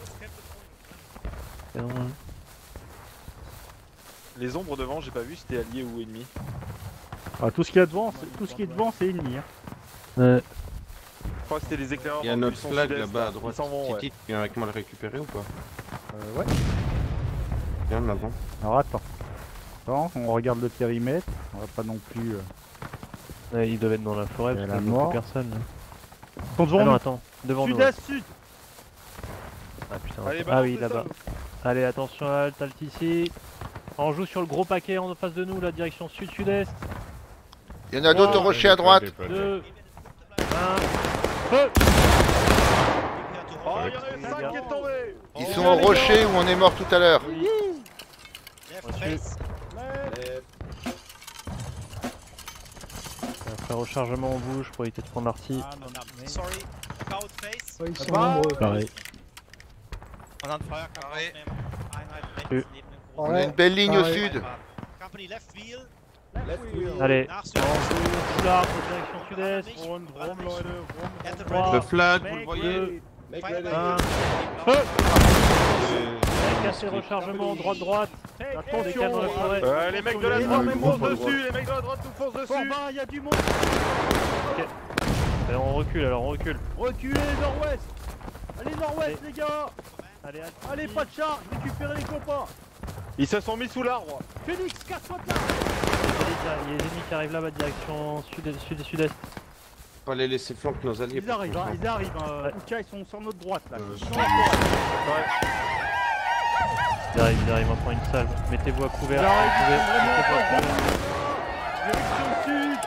Les ombres devant, j'ai pas vu si c'était allié ou ennemi. Ah, tout ce qu'il y a devant, c'est- tout ce qui est devant, c'est ennemi. Hein. Ouais. Je crois que c'était les éclaireurs. Il y a dans le notre buisson flag sud-est, là-bas à là. droite. Ils s'en vont, ouais. Titi, tu viens avec moi le récupérer ou pas? Euh, ouais. Viens en avant. Alors attends. Attends, on regarde le périmètre. On va pas non plus. Euh... Ouais, ils doivent être dans la forêt Il y a parce la que je vois mort. plus personne. Là. Ils sont devant Ah non, nous. attends, devant nous. Sud-est, sud. Ah putain, Allez, attends. Ah oui, balancez là-bas. Allez, attention, halte, halte ici. On joue sur le gros paquet en face de nous, la direction sud-sud-est. Il y en a d'autres rochers à droite. deux, un, feu. Oh, il y en a eu cinq qui est tombé. Ils sont au rocher où on est mort tout à l'heure. Après rechargement en bouche pour éviter de prendre l'arty. Sorry, crowd face. Ouais, ils sont nombreux. Pareil. On a fire, carré. On a une belle ligne au sud. Company left wheel. Allez, Nach on foulard pour direction sud-est. At the trois, Le flag, vous le deux, voyez? un, feu. Casser rechargement, droite, droite. Attention dans la forêt. Euh, les mecs de la droite nous foncent dessus. Les mecs de la droite nous foncent dessus. Il y a du monde. Allez, on recule alors, on recule. Reculez, nord-ouest. Allez, nord-ouest, Allez. les gars. Allez, Allez, pas de charge, récupérez les copains. Ils se sont mis sous l'arbre. Phoenix, casse-toi de là. Il y a les ennemis qui arrivent là-bas, direction sud-est. Sud sud-est. Faut pas les laisser flanquer nos alliés. Ils arrivent, hein, ils arrivent. Hein. Ouais. Ouka, ils sont sur notre droite là. Euh, Ils sont dans la forêt. Ils arrivent, ils arrivent, on prend une salve. Mettez-vous à couvert. Ils arrivent, Mettez-vous ils sont vraiment mettez-vous à en face de couvert. nous. Direction sud.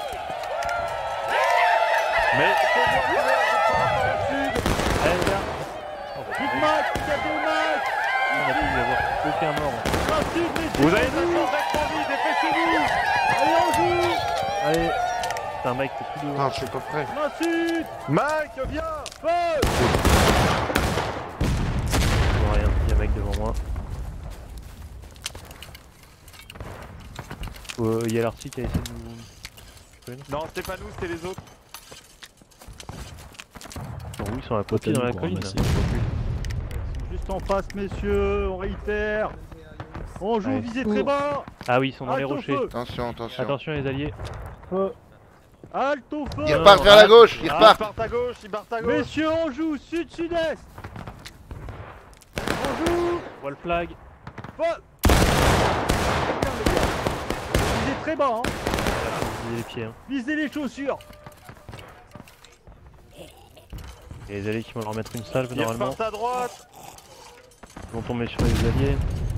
Mais faut voir couvert, je prends la forêt sud. Allez, les gars. Big Mac, il y a deux Mac. On a pu y avoir aucun mort. Plein sud, mais Vous avez de la chance d'être en vie, dépêchez-vous. allez, on joue. Allez. Putain, Mike, t'es plus devant. Ah, je suis pas prêt. Plein sud. Mike, viens. Feu. Je vois rien, il y a un mec devant moi. Euh, Il y a l'arty qui a essayé de nous une. Non, c'était pas nous, c'était les autres. Bon, oui, ils sont à côté dans la colline. Juste en face, messieurs, on réitère. On joue, Ouais. visez très bas. Ah oui, ils sont dans les Halte au rochers. feu. Attention, attention. Attention les alliés. Feu. Halte au feu. Ils repartent vers la gauche, ils Ils repartent. partent à gauche, ils partent à gauche. Messieurs, on joue, sud-sud-est. On joue. Wall flag. Feu. Visez très bas, hein. Visez les pieds. Hein. Visez les chaussures. Et les alliés qui vont leur mettre une salve Ils normalement. repartent à droite. Ils vont tomber sur les alliés.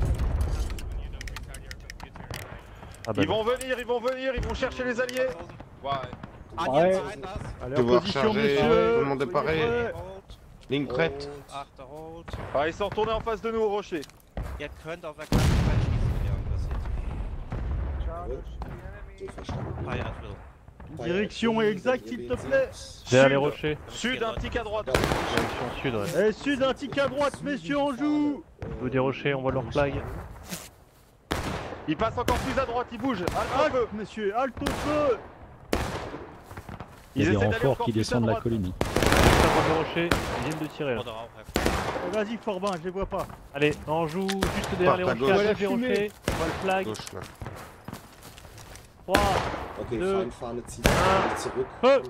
Ah bah Ils vont venir, ils vont venir, ils vont chercher les alliés. Ouais. Ouais. Allez, en Devoir position, charger, messieurs. tout le monde est Soyez paré. prêts. Ligne prête. Achter hold. Ah, ils sont retournés en face de nous au rocher. Ihr könnt auf der Karte schießen, ja, das ist. Direction exacte, s'il te plaît. Derrière Sud. les rochers. Sud, un tic à droite. Direction sud, ouais. Et sud, un tic à droite, messieurs, on joue. Au bout des rochers, on voit leur flag. Ils passent encore plus à droite, ils bougent. Halte au Halte, feu. messieurs, halte au feu. Il y a Ils des essaient d'aller renforts encore qui plus à descendent de la droite. colline. Ça prend des rochers, ils viennent de tirer là. Oder auch einfach. Eh, Vas-y, Forbin, je les vois pas. Allez, on joue juste derrière les Part à rochers, gauche. à les rochers. Wall flag. Gauche là. trois, Okay, deux, Feindfahne zieht un. sich zurück. Feu.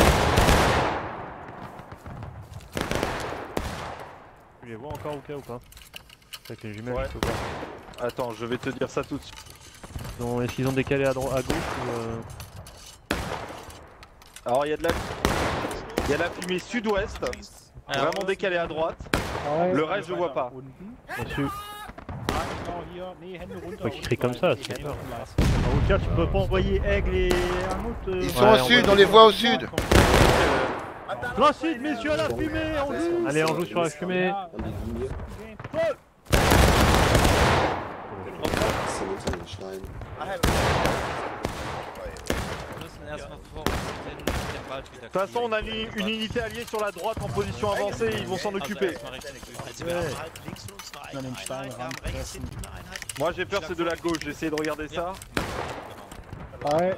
Tu les vois encore au cas ou pas? Avec les jumelles, Ouais. je peux voir. Attends, je vais te dire ça tout de suite. Ils ont- Est-ce qu'ils ont décalé à, droite, à gauche ou euh... Alors, il y a de la... Il y a la fumée sud-ouest. Vraiment décalée à droite. Le reste, je vois pas. Dessus. Faut qu'ils crient comme ça, c'est peur. Au cas, tu peux pas envoyer Aigle et un autre. euh, Ils sont au sud, on les voit au sud. Plein sud, messieurs, à la fumée, on joue. Allez, on joue sur la fumée. An die Linie. Feu. Das sind unter den Steinen. Wir müssen erstmal vor den, den Wald wieder. De toute façon, on a une, une unité alliée sur la droite en position avancée, ils vont s'en occuper. Also wir haben halt links von uns eine Einheit, wir haben rechts hinten eine Einheit. Moi, j'ai peur, c'est de la gauche, j'ai essayé de regarder ça. Ouais.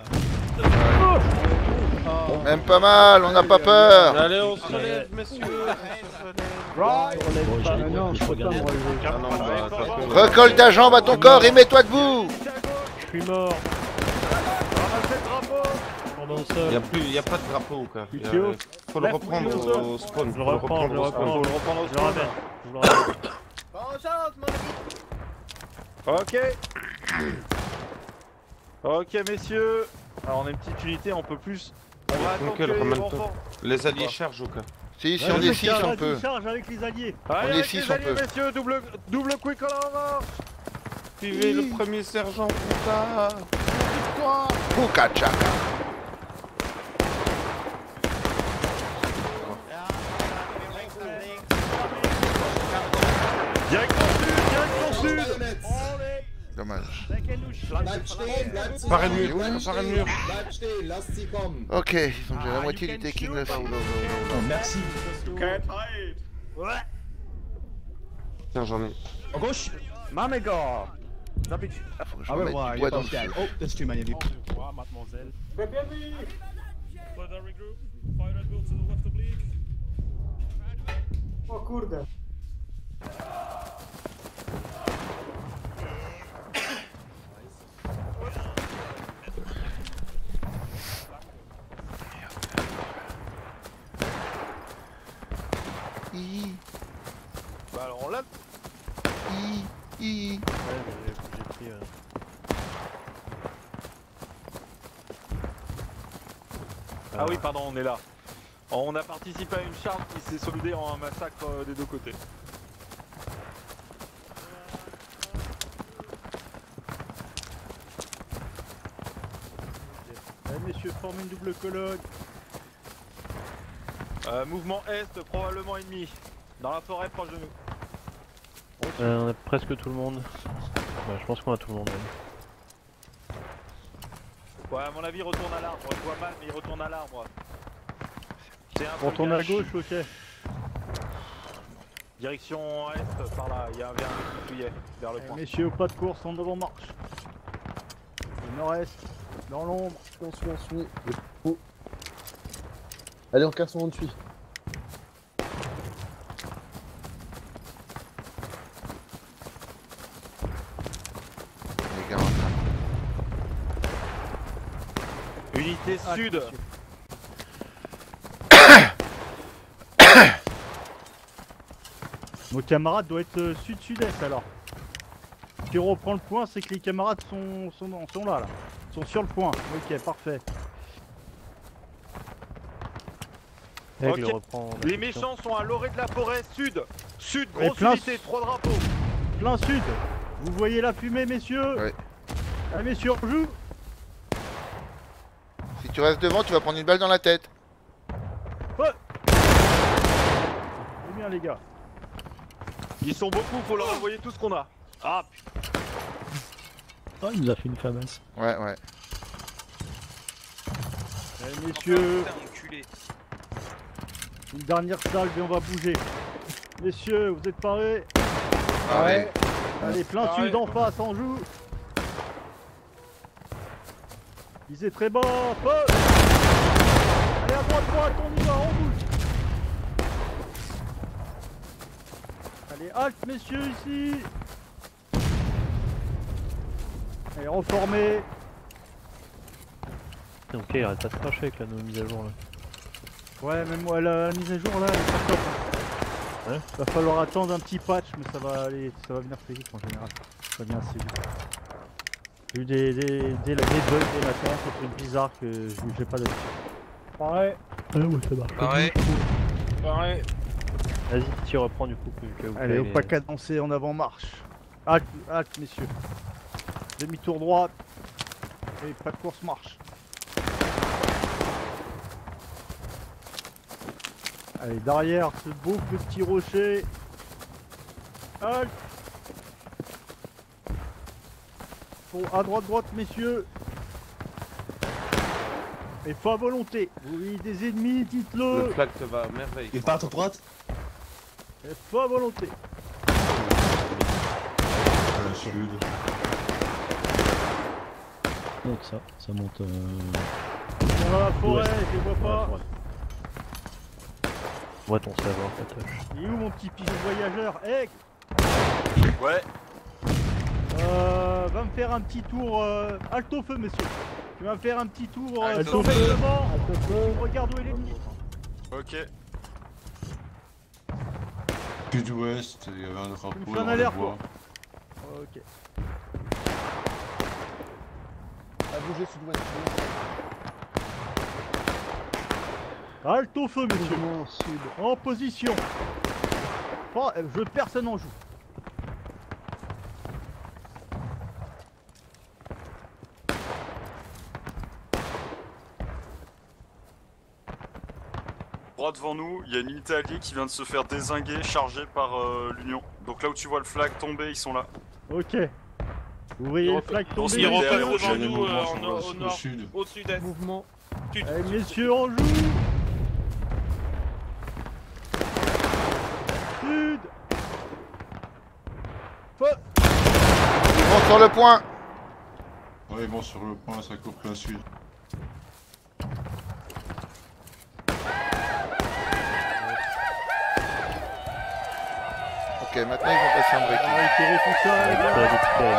Même pas mal, on n'a pas peur. Allez, on se lève, messieurs. Right. Bon, Ah, j'ai- non, il je faut peux pas regarder. me relever. Ah non, bah, de toute façon, Recolle ta jambe à ton corps et mets-toi debout. Je suis mort. Ramassez le drapeau. Pendant le Il sol. n'y a, plus- il y a pas de drapeau quoi. Il y a- Théo. faut le reprendre au spawn. Je Faut le le reprends, je reprendre le au reprends. spawn. Faut le reprendre au Je le ramène. Je le ramène. Ok. Ok, messieurs. Alors, on a une petite unité, on peut plus. On va attendre que Nickel, les ramène-toi. renforts. Les alliés chargent au cas. Si, si Ouais, on est le six, carré on du peut. charge avec les alliés. Allez, On est avec six, les on alliés, peut. messieurs, double, double quick en avant. Suivez le premier sergent Puta. Pukacha. Direction sud, direction sud. Dommage. Bleibt stehen, bleibt zusammen. Par le mur, par le mur. Bleibt stehen, lasst sie kommen. Ok, ils sont déjà la moitié du taking là. Merci. Tiens, j'en ai. À gauche. Mamegor. Faut que je Ah ouais, remette ouais, du il bois est dans pas le fier. feu. Oh, there's too many of you. Mademoiselle. Further regroup. Fire at will to the left oblique. O kurde. Hi, Bah, alors on l'a. hi, hi. Ouais, j'ai j'ai pris. euh, Ah oui, pardon, on est là. On a participé à une charge qui s'est soldée en un massacre euh, des deux côtés. Allez, messieurs, formez une double colonne. Euh, mouvement est, probablement ennemi. Dans la forêt proche de nous. Euh, on a presque tout le monde. Ouais, je pense qu'on a tout le monde. Même. Ouais, à mon avis, il retourne à l'arbre. Je vois mal, mais il retourne à l'arbre. C'est un On peu tourne à cash. gauche, ok. Direction est, par là. Il y a un vers qui fouillait vers le Allez, point. messieurs, pas de course, en avant marche. Le nord-est. Dans l'ombre. On suit, on suit. Oh. Allez, on casse, on suit. Les gars, Unité Ah, sud. monsieur. Nos camarades doivent être euh, sud-sud-est alors. Ce qui reprend le point, c'est que les camarades sont, sont, sont là, là. Sont sur le point. Ok, parfait. Ok. Aigle reprend la Les position. méchants sont à l'orée de la forêt sud. Sud, Et grosse plein unité, s- trois drapeaux. Plein sud. Vous voyez la fumée, messieurs? Oui. Ah, messieurs, on joue. si tu restes devant, tu vas prendre une balle dans la tête. C'est bien, les gars. Ils sont beaucoup, faut leur envoyer tout ce qu'on a. Ah putain. Oh, il nous a fait une famasse. Ouais, ouais. Eh, messieurs, une dernière salve et on va bouger. Messieurs, vous êtes parés? Ah ouais. Allez, plein Pareil. sud en face, on joue. Visez très bas, feu. Allez, à droite, droite, on y va, on bouge. Allez, halte, messieurs, ici. Allez, reformez. Ok, il arrête pas de cracher avec la nouvelle mise à jour là. Ouais, même moi, la, la mise à jour là, elle est pas top. Ouais. Va falloir attendre un petit patch, mais ça va aller, ça va venir très vite en général. Ça va bien assez vite. J'ai eu des, des, des, des bugs des matins, c'est trucs bizarres que je- j'ai pas d'habitude. Pareil. Ah ouais, ça marche. Pareil. Pareil. Vas-y, tu reprends du coup. Que vous Allez, au payez pas les- cadencé en avant-marche. Halte, halte, messieurs. Demi-tour droite. Et pas de course-marche. Allez, derrière ce beau petit rocher. Halte. Bon, à droite, droite, messieurs. Et pas à volonté. Vous voyez des ennemis, dites-le. Le flag te va à merveille. Il part à droite. Et pas à volonté. Le sud. Monte ça, ça monte. Euh... Dans la forêt, Ouais. je les vois pas. Moi ton savoir, ta touche. Il est où mon petit pigeon voyageur? Eh, Ouais. euh, va me faire un petit tour. Euh... Halte au feu, monsieur. Tu vas me faire un petit tour euh, Halte sans au feu. règlement. Regarde où est l'ennemi. Ok. Sud-ouest, il y avait un drapeau Tu me fais un dans les alerte, bois. Ok. À bouger sud-ouest. Halte au feu, monsieur. Mouvement sud. En position. Pas- euh, je personne en joue. Droit devant nous, il y a une unité alliée qui vient de se faire dézinguer, chargée par euh, l'Union. Donc là où tu vois le flag tomber, ils sont là. Ok. Vous voyez le flag tomber. Ils repèrent messieurs devant J'ai des nous, mouvements euh, sur en- le- au au nord, sud. au sud-est. Mouvement. Sud. Allez, messieurs, on joue. Sud. Feu. Ils vont sur le point. Ouais, bon, sur le point, ça court plein sud. Ok, maintenant ils vont passer en breaking. Allez, tirez tout ça, les gars. Ça va vite,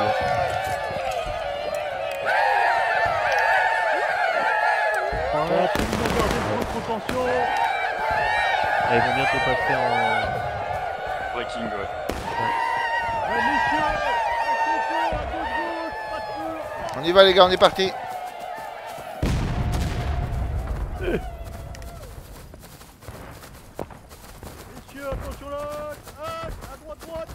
Voilà, tout le monde garder le point de contention. Ah, ils vont bientôt passer en. Breaking, ouais. Allez, messieurs, attention, à gauche, gauche, pas de feu. On y va les gars, on est parti. Messieurs, attention là. Halte, à droite, droite.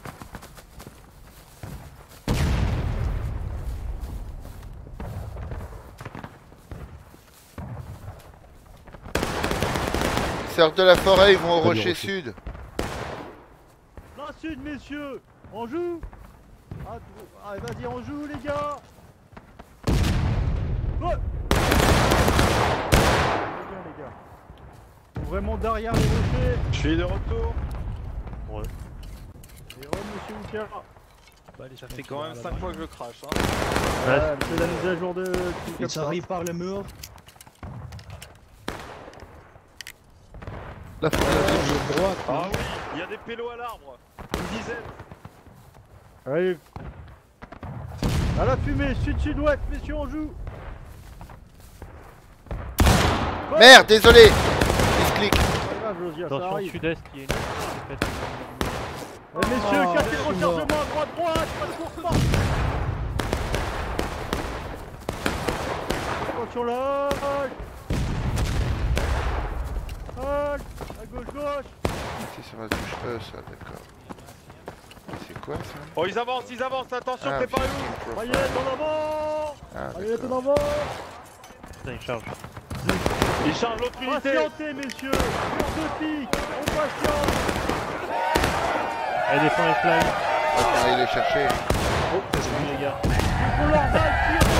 Ils sortent de la forêt, ils vont au Pas du rocher rocher. sud. Plein sud, messieurs. On joue. Ah, dro- Allez, vas-y, on joue, les gars. Ouais. Très bien, les gars. Faut vraiment derrière les rochers. Je suis de retour. Ouais. Et re, monsieur Ouka. Ça fait quand même cinq fois que je crache. Hein. Ouais, c'est la mise à jour de... Ils arrivent par le mur. La de droite. Ah oui, il y a des pélos à l'arbre. Une dizaine. Allez. À la fumée, sud-sud-ouest, messieurs, on joue. Merde, désolé. Misclic. Attention, sud-est, il y a une... Eh, messieurs, Oh, café de je suis rechargement mort. à droite, droite, pas de course, pas. Attention là. Halt. À gauche, gauche. C'est sur la touche E, ça, d'accord. C'est quoi ça? Oh, ils avancent, ils avancent, attention, Ah, préparez-vous. Rayette en avant. Ah, Rayette en avant. Putain, il charge. Ils chargent l'autre unité. Patientez, messieurs. Course de pique. On patiente. Elle défend les flags. On va aller les chercher. Oh, j'ai vu les gars. Il faut leur balle, tire.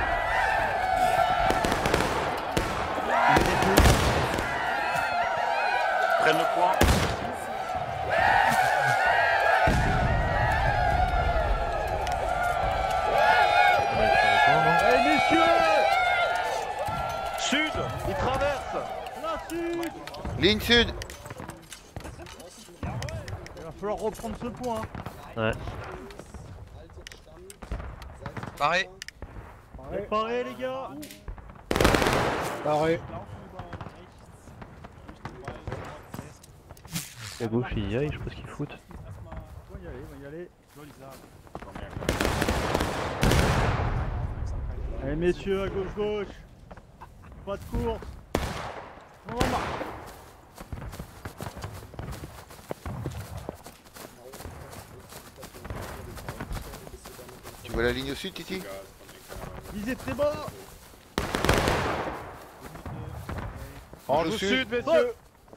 Prennent le point. Allez, messieurs. Sud, ils traversent. La sud. Ligne sud. Il va falloir reprendre ce point. Ouais. Pareil. Préparez, les gars. Pareil. À gauche, il y aille, je sais pas ce qu'ils foutent. On va y aller, on va y aller. Allez, messieurs, à gauche, gauche. Pas de course. On va marcher. Tu vois la ligne au sud, Titi? Visez très bas. En joue sud, messieurs.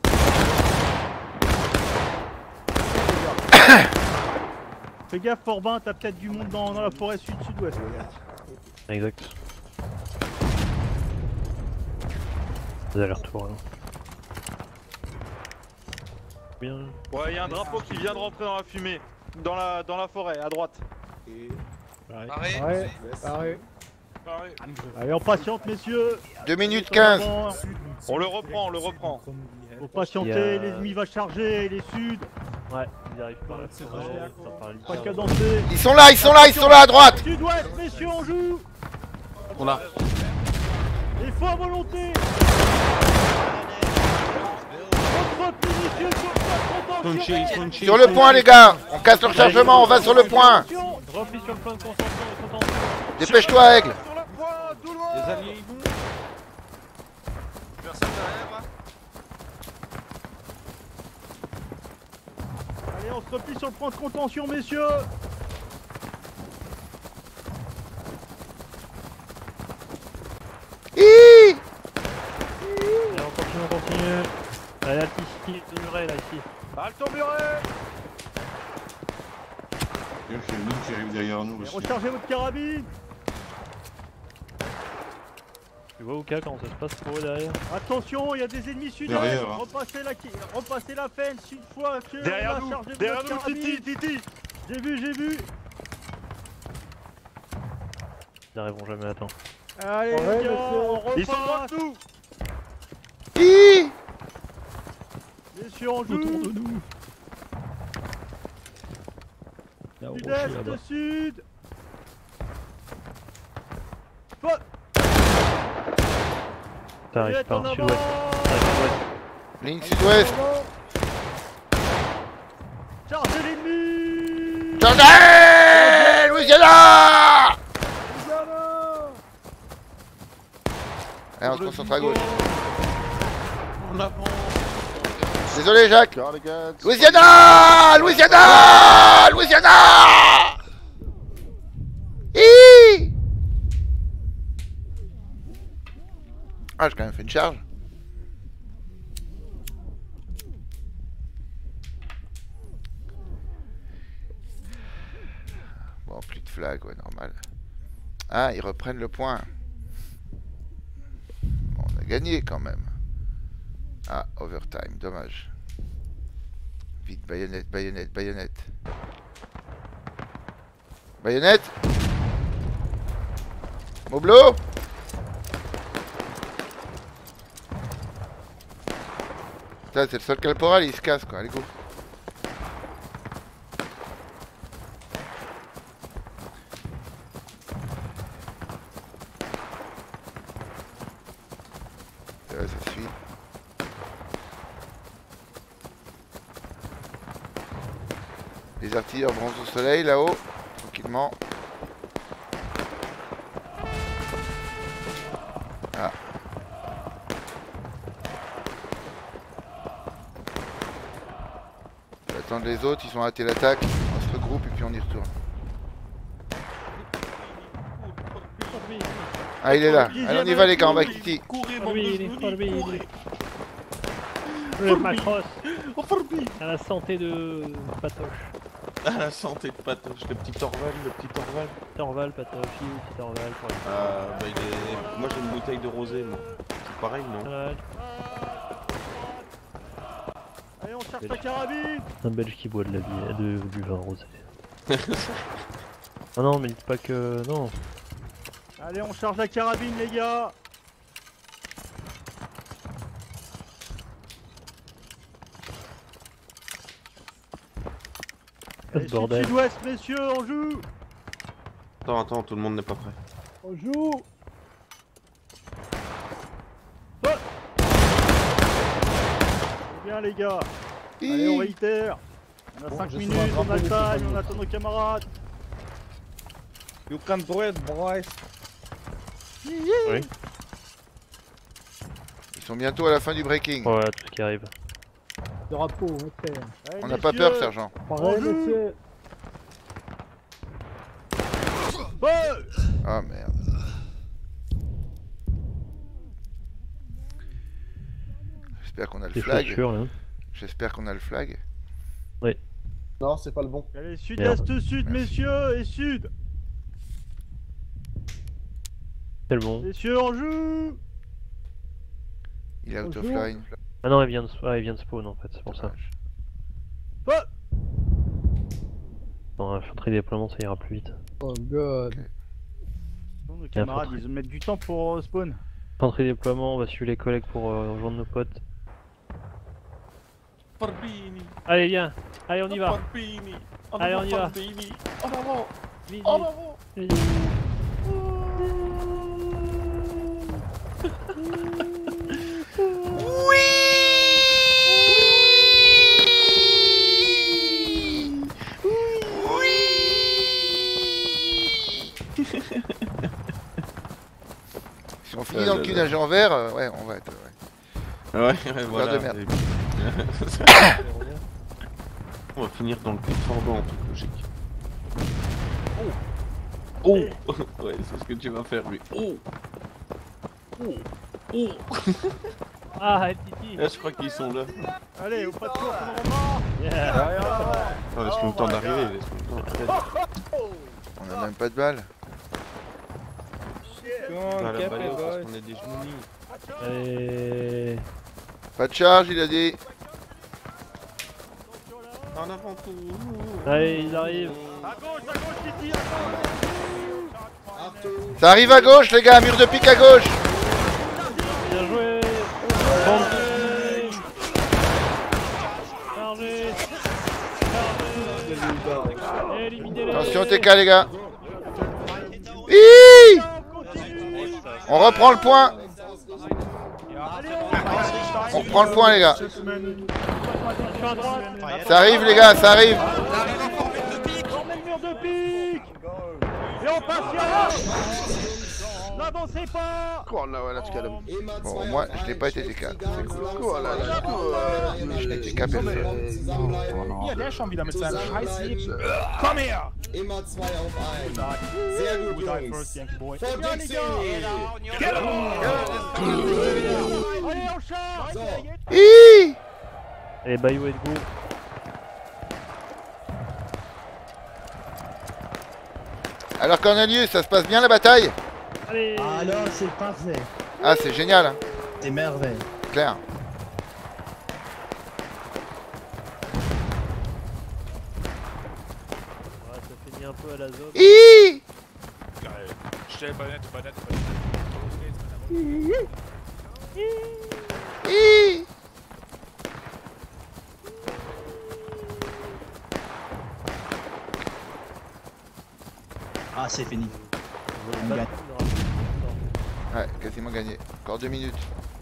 Fais gaffe, Forbin, t'as peut-être du monde dans, dans la forêt sud-sud-ouest. Exact. Des allers-retours là. Bien. Ouais, il y a un drapeau qui vient de rentrer dans la fumée. Dans la, dans la forêt, à droite. Pareil. Ouais, Pareil. Pareil. allez, on patiente, messieurs. deux minutes quinze. On le reprend, on le reprend. Faut patienter, Il y a- l'ennemi va charger, les suds. Ouais, ils arrivent par la forêt, ça parle Pas cadencé. Ils sont là, ils sont là, ils sont là à droite. Sud-ouest, messieurs, on joue. On a. Il faut à volonté. Repli, messieurs, sur le point de contention. Sur le point, les gars. On casse le rechargement, on va sur le point. Repli sur le point de contention et contention. Dépêche-toi, Aigle. Sur le point, tout le monde. Les alliés, ils vont. Personne derrière. Allez, on se replie sur le point de contention, messieurs. Hi. Allez, on continue, on continue. Allez, là, ici, le muret là, ici. Halte au muret. Il y a une autre qui arrive derrière nous aussi. Rechargez votre carabine. Tu vois, Ouka, comment ça se passe pour eux derrière? Attention, il y a des ennemis sud-est. Derrière, hein. Repassez la, repassez la fence une fois que Derrière on a nous, chargé derrière votre nous, carabine. Titi, Titi. J'ai vu, j'ai vu. Ils n'arriveront jamais à temps. Allez, Ouais, les gars, messieurs. on repasse. Ils sont loin de nous. Hi. Messieurs, on joue. Autour de nous. Là, au rocher, là-bas. Sud-est, sud. Faut- T'arrives Rayette par en sud-ouest. avant. T'arrives sud-ouest. Ligne sud-ouest. Chargez l'ennemi. Chargez Louisiana. Allez, on se concentre à gauche. On avance. Désolé, Jacques. Ciao les gars. Louisiana. Louisiana. Louisiana. Hi. Ah, j'ai quand même fait une charge. Bon, plus de flag, ouais, normal. Ah, ils reprennent le point. Bon, on a gagné quand même. Ah, overtime, dommage. Vite, baïonnette, baïonnette, baïonnette. Baïonnette. Moblo. Putain, c'est le seul caporal, il se casse quoi, allez go. Ouais, ça suit. Les artilleurs bronzent au soleil là-haut, tranquillement. Ah. On va attendre les autres, ils ont raté l'attaque. On se regroupe et puis on y retourne. Ah, il est là. Allez, on y va les gars, on va quitter. Le Macross. À la santé de Patoche. À la santé de Patoche, le petit Orval, le petit Orval. Petit Orval, Patoche, petit Orval. Pour les... Ah, bah il est... Moi j'ai une bouteille de rosé, moi. C'est pareil, non? Ouais. Allez, on cherche la carabine. Un Belge qui boit de la bière, de, du vin rosé. Ah non, mais dites pas que... non. Allez, on charge la carabine, les gars. Allez, bordel. Sud-ouest, messieurs, on joue. Attends, attends, tout le monde n'est pas prêt. On joue. Oh. C'est bien, les gars. Allez, on réitère. On a Bon, cinq je minutes, suis un on a le drapeau time, de on attend nos camarades. You can do it, boys. Oui. Ils sont bientôt à la fin du breaking. Voilà, tout ce qui arrive. Drapeau, ok. On n'a pas peur, sergent. Pareil, monsieur. Ah merde. J'espère qu'on a le Des flag. chaussures, là. J'espère qu'on a le flag. Oui. Non, c'est pas le bon. Allez, sud-est, sud, messieurs, et sud. C'est le bon. Messieurs, on joue. Il est out of line. Ah non, il vient de, ah, il vient de spawn en fait, c'est pour ça. Dans l'infanterie déploiement, ça ira plus vite. Oh god. Bon, nos camarades, ils mettent du temps pour euh, spawn. Infanterie déploiement, on va suivre les collègues pour euh, rejoindre nos potes. Allez, viens. Allez, on y va. Allez, on y va. En avant. Vite, En vite. avant. Vite. Si on finit dans le cul d'un géant vert, euh, ouais, on va être. Ouais, ouais, ouais voilà. De merde. On va finir dans le cul de Forban en toute logique. Oh. Oh. Ouais, c'est ce que tu vas faire, lui. Oh. Oh. Oh. Ah, Titi. Là, je crois qu'ils sont là. Allez, au pas de course, on remonte. Yeah. Oh, laisse-moi le temps d'arriver, laisse-moi le temps d'arriver. On a même pas de balles. Ah, la balle, parce qu'on est des genoux. Allez. Pas de charge, il a dit. En avant tout. Allez, ils arrivent. À gauche, à gauche, Titi, à gauche. Ça arrive à gauche, les gars, mur de pique à gauche. Bien joué. Chargez. Chargez. Chargez. Éliminez-les. Attention T K, les gars. Hi. On reprend le point. On reprend le point, les gars. Ça arrive, les gars, ça arrive. On met le mur de pique. Et on patiente. N'avancez pas. Bon, moi, je n'ai pas été T K. C'est cool. Oh là là. Je n'ai T K personne. Hier, der schon wieder mit seinem scheiß Leben. Komm her! Immer zwei auf einen. Sehr gut, Jungs. Vor Dixie. Allez, on charge. Hi. Allez, Bayou et go. Alors Cornelius, ça se passe bien la bataille? Allez. Alors c'est parfait. Ah, c'est génial. Hein. C'est merveille. Clair. Ouais, ça finit un peu à la zone. Hi. baïonnette, baïonnette, Ah, c'est fini. On gagne. Ouais, quasiment gagné. Encore deux minutes.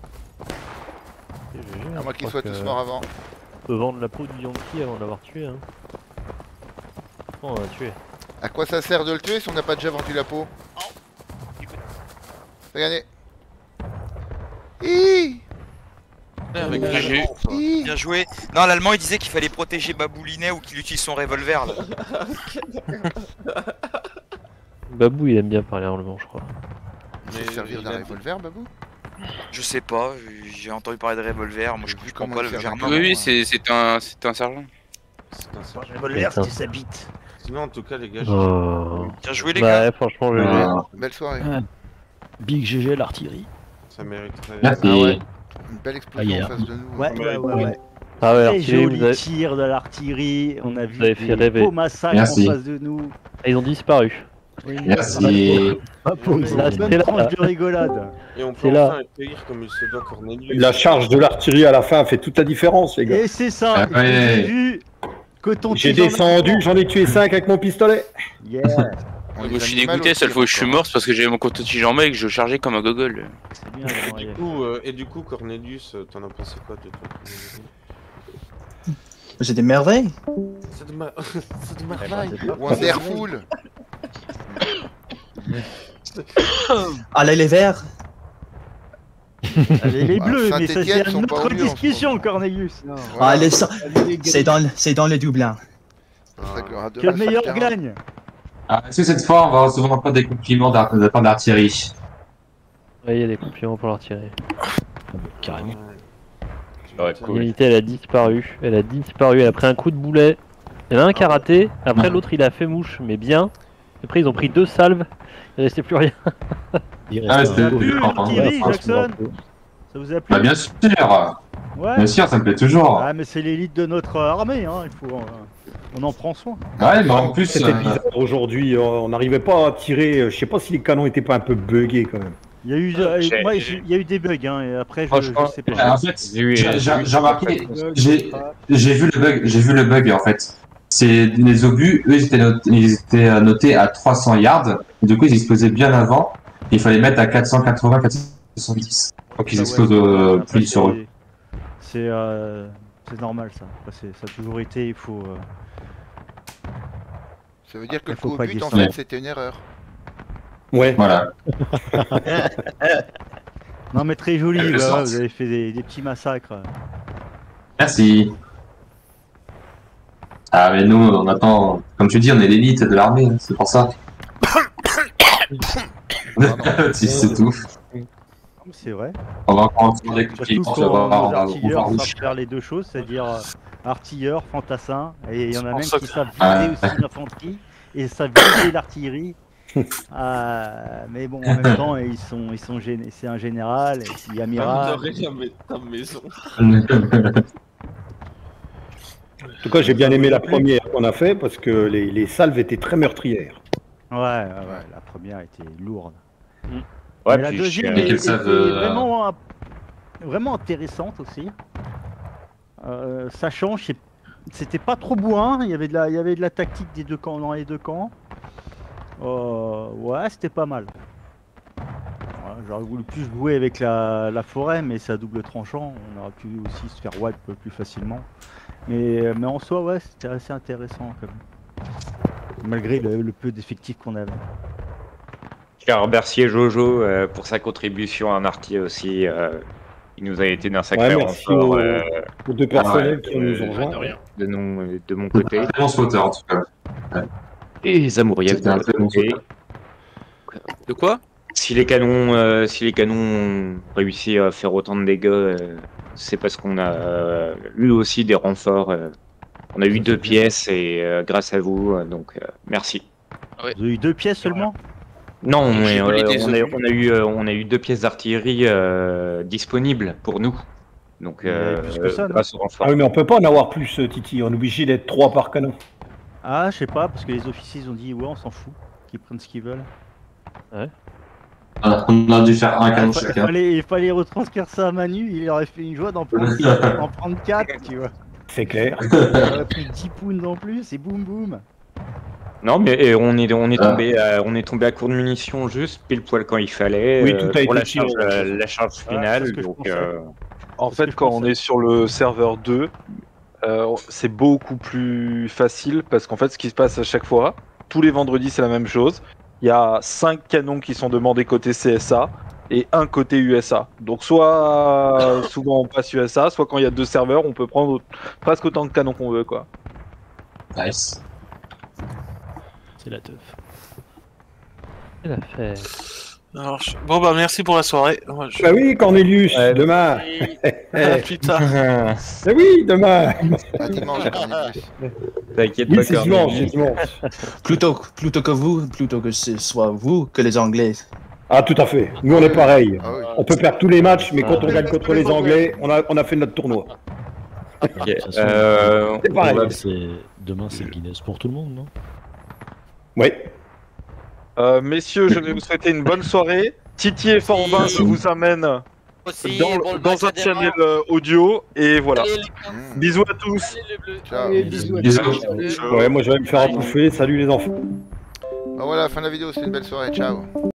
À moins qu'ils Je soient crois tous que- morts avant. On peut vendre la peau du Yankee avant de l'avoir tué. Hein. Oh, on l'a tué. À quoi ça sert de le tuer si on n'a pas déjà vendu la peau? C'est gagné. Hi Avec G G. Bien joué. Non, l'allemand il disait qu'il fallait protéger Baboulinet ou qu'il utilise son revolver là. Babou, il aime bien parler allemand, je crois. Il sait servir d'un revolver, Babou? Je sais pas, j'ai entendu parler de revolver, moi je comprends pas le germain. Oui, oui, c'est c'est un, c'est un sergent. C'est un sergent. Revolver, c'était sa bite. Sinon, en tout cas, les gars, Oh. Bien joué, les Bah, gars. franchement, je Ah. Belle soirée. Ah. Big G G l'artillerie. ça mériterait. Merci. Ah ouais. Une belle Ah, explosion yeah. en face de nous. Ouais, ouais, ouais, ouais. Ah ouais, Très l'artillerie, joli vous avez- tir de l'artillerie, on a vu Vous avez fait des rêver. beaux massacres Merci. en face de nous. Ah, ils ont disparu. Merci. Pas pour Là, une c'est bonne là. tranche de rigolade. Et on peut C'est là. enfin accueillir comme il se doit Cornelius. La charge de l'artillerie à la fin fait toute la différence, les gars. Et c'est ça, Ah ouais. j'ai vu coton J'ai descendu, j'en ai tué cinq avec mon pistolet. Yeah. On Moi, les je suis animale dégoûté, au seule tir fois où je suis encore. mort, c'est parce que j'avais mon coton-tige en main et que je chargeais comme un gogol. C'est bien, Et Jean-Marie. du coup, euh, et du coup, Cornelius, euh, t'en as pensé quoi de toi? C'est des merveilles. C'est de ma... c'est de Eh ben, merveille. c'est pas- Wonderful. Allez, les verts. Allez, les Bah, bleus, mais ça Saint-Étienne c'est sont une pas autre au mieux en ce discussion, Cornelius. Ah, les sang- c'est dans, c'est dans les doublins. C'est ça qu'il y aura deux Que le matchs sur meilleur terrain. gagne. Ah, est-ce que cette fois, on va recevoir encore des compliments d'ar- de la part d'artillerie? Ouais, il y a des compliments pour l'artillerie. Carrément. Ouais, cool. L'unité, elle a disparu. Elle a disparu. Elle a pris un coup de boulet. Il y en a un qui a raté. Après, Non. l'autre, il a fait mouche, mais bien. Après, ils ont pris deux salves. Il restait plus rien. Ah, Ça c'était vous a plu, dur, hein. l'artillerie, Ouais, Jackson? Ça vous a plu? Bah, bien sûr. Ouais. Bien sûr, ça me plaît toujours. Ah, mais c'est l'élite de notre armée, hein. Il faut, euh, on en prend soin. Ouais, mais en plus, C'était euh, bizarre aujourd'hui, euh, on n'arrivait pas à tirer. euh, Je sais pas si les canons étaient pas un peu buggés quand même. Il y a eu, euh, J'ai- moi, j'ai- j'ai- il y a eu des bugs, hein, et après, je, Franchement, je sais pas. en fait, J'ai eu- j'ai j'ai- j'ai remarqué, Bug, j'ai ah. j'ai vu le bug, j'ai vu le bug en fait. C'est les obus, eux ils étaient notés, ils étaient euh, notés à trois cents yards. Et du coup, ils explosaient bien avant. Il fallait mettre à quatre cent quatre-vingts, quatre cent soixante-dix. Donc ils Ah ouais, explosent c'est- euh, après, plus sur eux. c'est- C'est euh, c'est normal, ça. Après, c'est- ça a toujours été, il faut... euh, Ça veut dire que Il le faut coup au pas but, dire en ça. fait, c'était une erreur. Ouais. Voilà. Non, mais très joli, Le bah, sens. ouais, vous avez fait des, des petits massacres. Merci. Ah mais nous, on attend, comme tu dis, on est l'élite de l'armée, hein, c'est pour ça. Si c'est tout. C'est vrai. On va encore en faire des Surtout compliments, quand tu vas voir, nos on va, on va artilleurs savent rouge. faire les deux choses, c'est-à-dire euh, artilleurs, fantassins, et il y en a C'est même pour ça qui que- savent viser Ah. aussi l'infanterie, et savent viser l'artillerie. Euh, mais bon, en même temps, ils sont, ils sont gén- c'est un général, et il y a amiral. J'adorerais la mettre ta maison. En tout cas, j'ai bien aimé la première qu'on a fait parce que les, les salves étaient très meurtrières. Ouais, ouais, ouais, la première était lourde. Ouais, Mais la puis je suis- deuxième Mais est- qu'elles était savent, euh, vraiment, euh, vraiment intéressante aussi. Euh, ça change, c'est- c'était pas trop bourrin, il y avait de la, il y avait de la tactique des deux camps dans les deux camps. Euh, ouais, c'était pas mal. Ouais, j'aurais voulu plus jouer avec la, la forêt, mais c'est à double tranchant, on aurait pu aussi se faire wipe plus facilement. Mais, mais en soi, ouais, c'était assez intéressant quand même. Malgré le, le peu d'effectifs qu'on avait. Je tiens à remercier Jojo euh, pour sa contribution en arty aussi. euh, il nous a été d'un sacré Ouais, merci renfort. aux- euh, aux deux personnels qui euh, nous ont rejoints. de, rien. de, non- de mon côté. Un très bon spotter en tout cas. Ouais. Et Zamouriev C'était un très bon côté. spotter. De quoi? Si les canons, euh, si les canons ont réussi à faire autant de dégâts, euh, c'est parce qu'on a euh, eu aussi des renforts. euh, on a eu deux pièces et euh, grâce à vous, euh, donc euh, merci. Ouais. Vous avez eu deux pièces seulement? Non, mais, J'ai euh, volé des on, a, obus. on a eu, euh, on a eu deux pièces d'artillerie euh, disponibles pour nous. Donc, Il y avait euh, plus que ça, non grâce au renfort. Ah oui, mais on peut pas en avoir plus, euh, Titi. On est obligé d'être trois par canon. Ah, je sais pas, parce que les officiers ils ont dit ouais, on s'en fout, qu'ils prennent ce qu'ils veulent. Ouais. Voilà, on a dû faire un canon Il, fa- il chacun. fallait, il fallait retranscrire ça à Manu, il aurait fait une joie d'en prendre, d'en prendre quatre, tu vois. C'est clair. Il aurait pris dix pounds en plus et boum boum. Non, mais et on est, on est tombé, à, on est tombé à court de munitions juste pile poil quand il fallait. Oui, euh, tout a pour été la charge, tiré. euh, la charge finale. c'est ce que je donc, pensais. euh, En fait, quand on est sur le serveur deux, euh, c'est beaucoup plus facile parce qu'en fait, ce qui se passe à chaque fois, tous les vendredis, c'est la même chose. Il y a cinq canons qui sont demandés côté C S A et un côté U S A. Donc, soit euh, souvent on passe U S A, soit quand il y a deux serveurs, on peut prendre presque autant de canons qu'on veut, quoi. Nice. C'est la teuf. C'est la fête. Alors, je- bon bah merci pour la soirée. Moi, je- Bah oui, Cornelius, demain. Ah, putain. Bah oui, demain. Ah, dimanche, Cornelius. T'inquiète Oui, pas, c'est dimanche, Cornelius. c'est dimanche. Plutôt, plutôt que vous, plutôt que ce soit vous que les Anglais. Ah, tout à fait. Nous, on est pareil. Ah oui. On peut perdre tous les matchs, mais quand Ah. on gagne contre les Anglais, on a, on a fait notre tournoi. Ok, De toute façon, euh, C'est pareil. demain, c'est- Demain, c'est Guinness pour tout le monde, non? Oui. Euh, messieurs, je vais vous souhaiter une bonne soirée. Titi et Forbin, je vous amène dans, dans un channel euh, audio. Et voilà. Bisous à tous. Ciao. Bisous. Ouais, moi, je vais me faire étouffer. Salut les enfants. Bah voilà, fin de la vidéo, c'est une belle soirée. Ciao.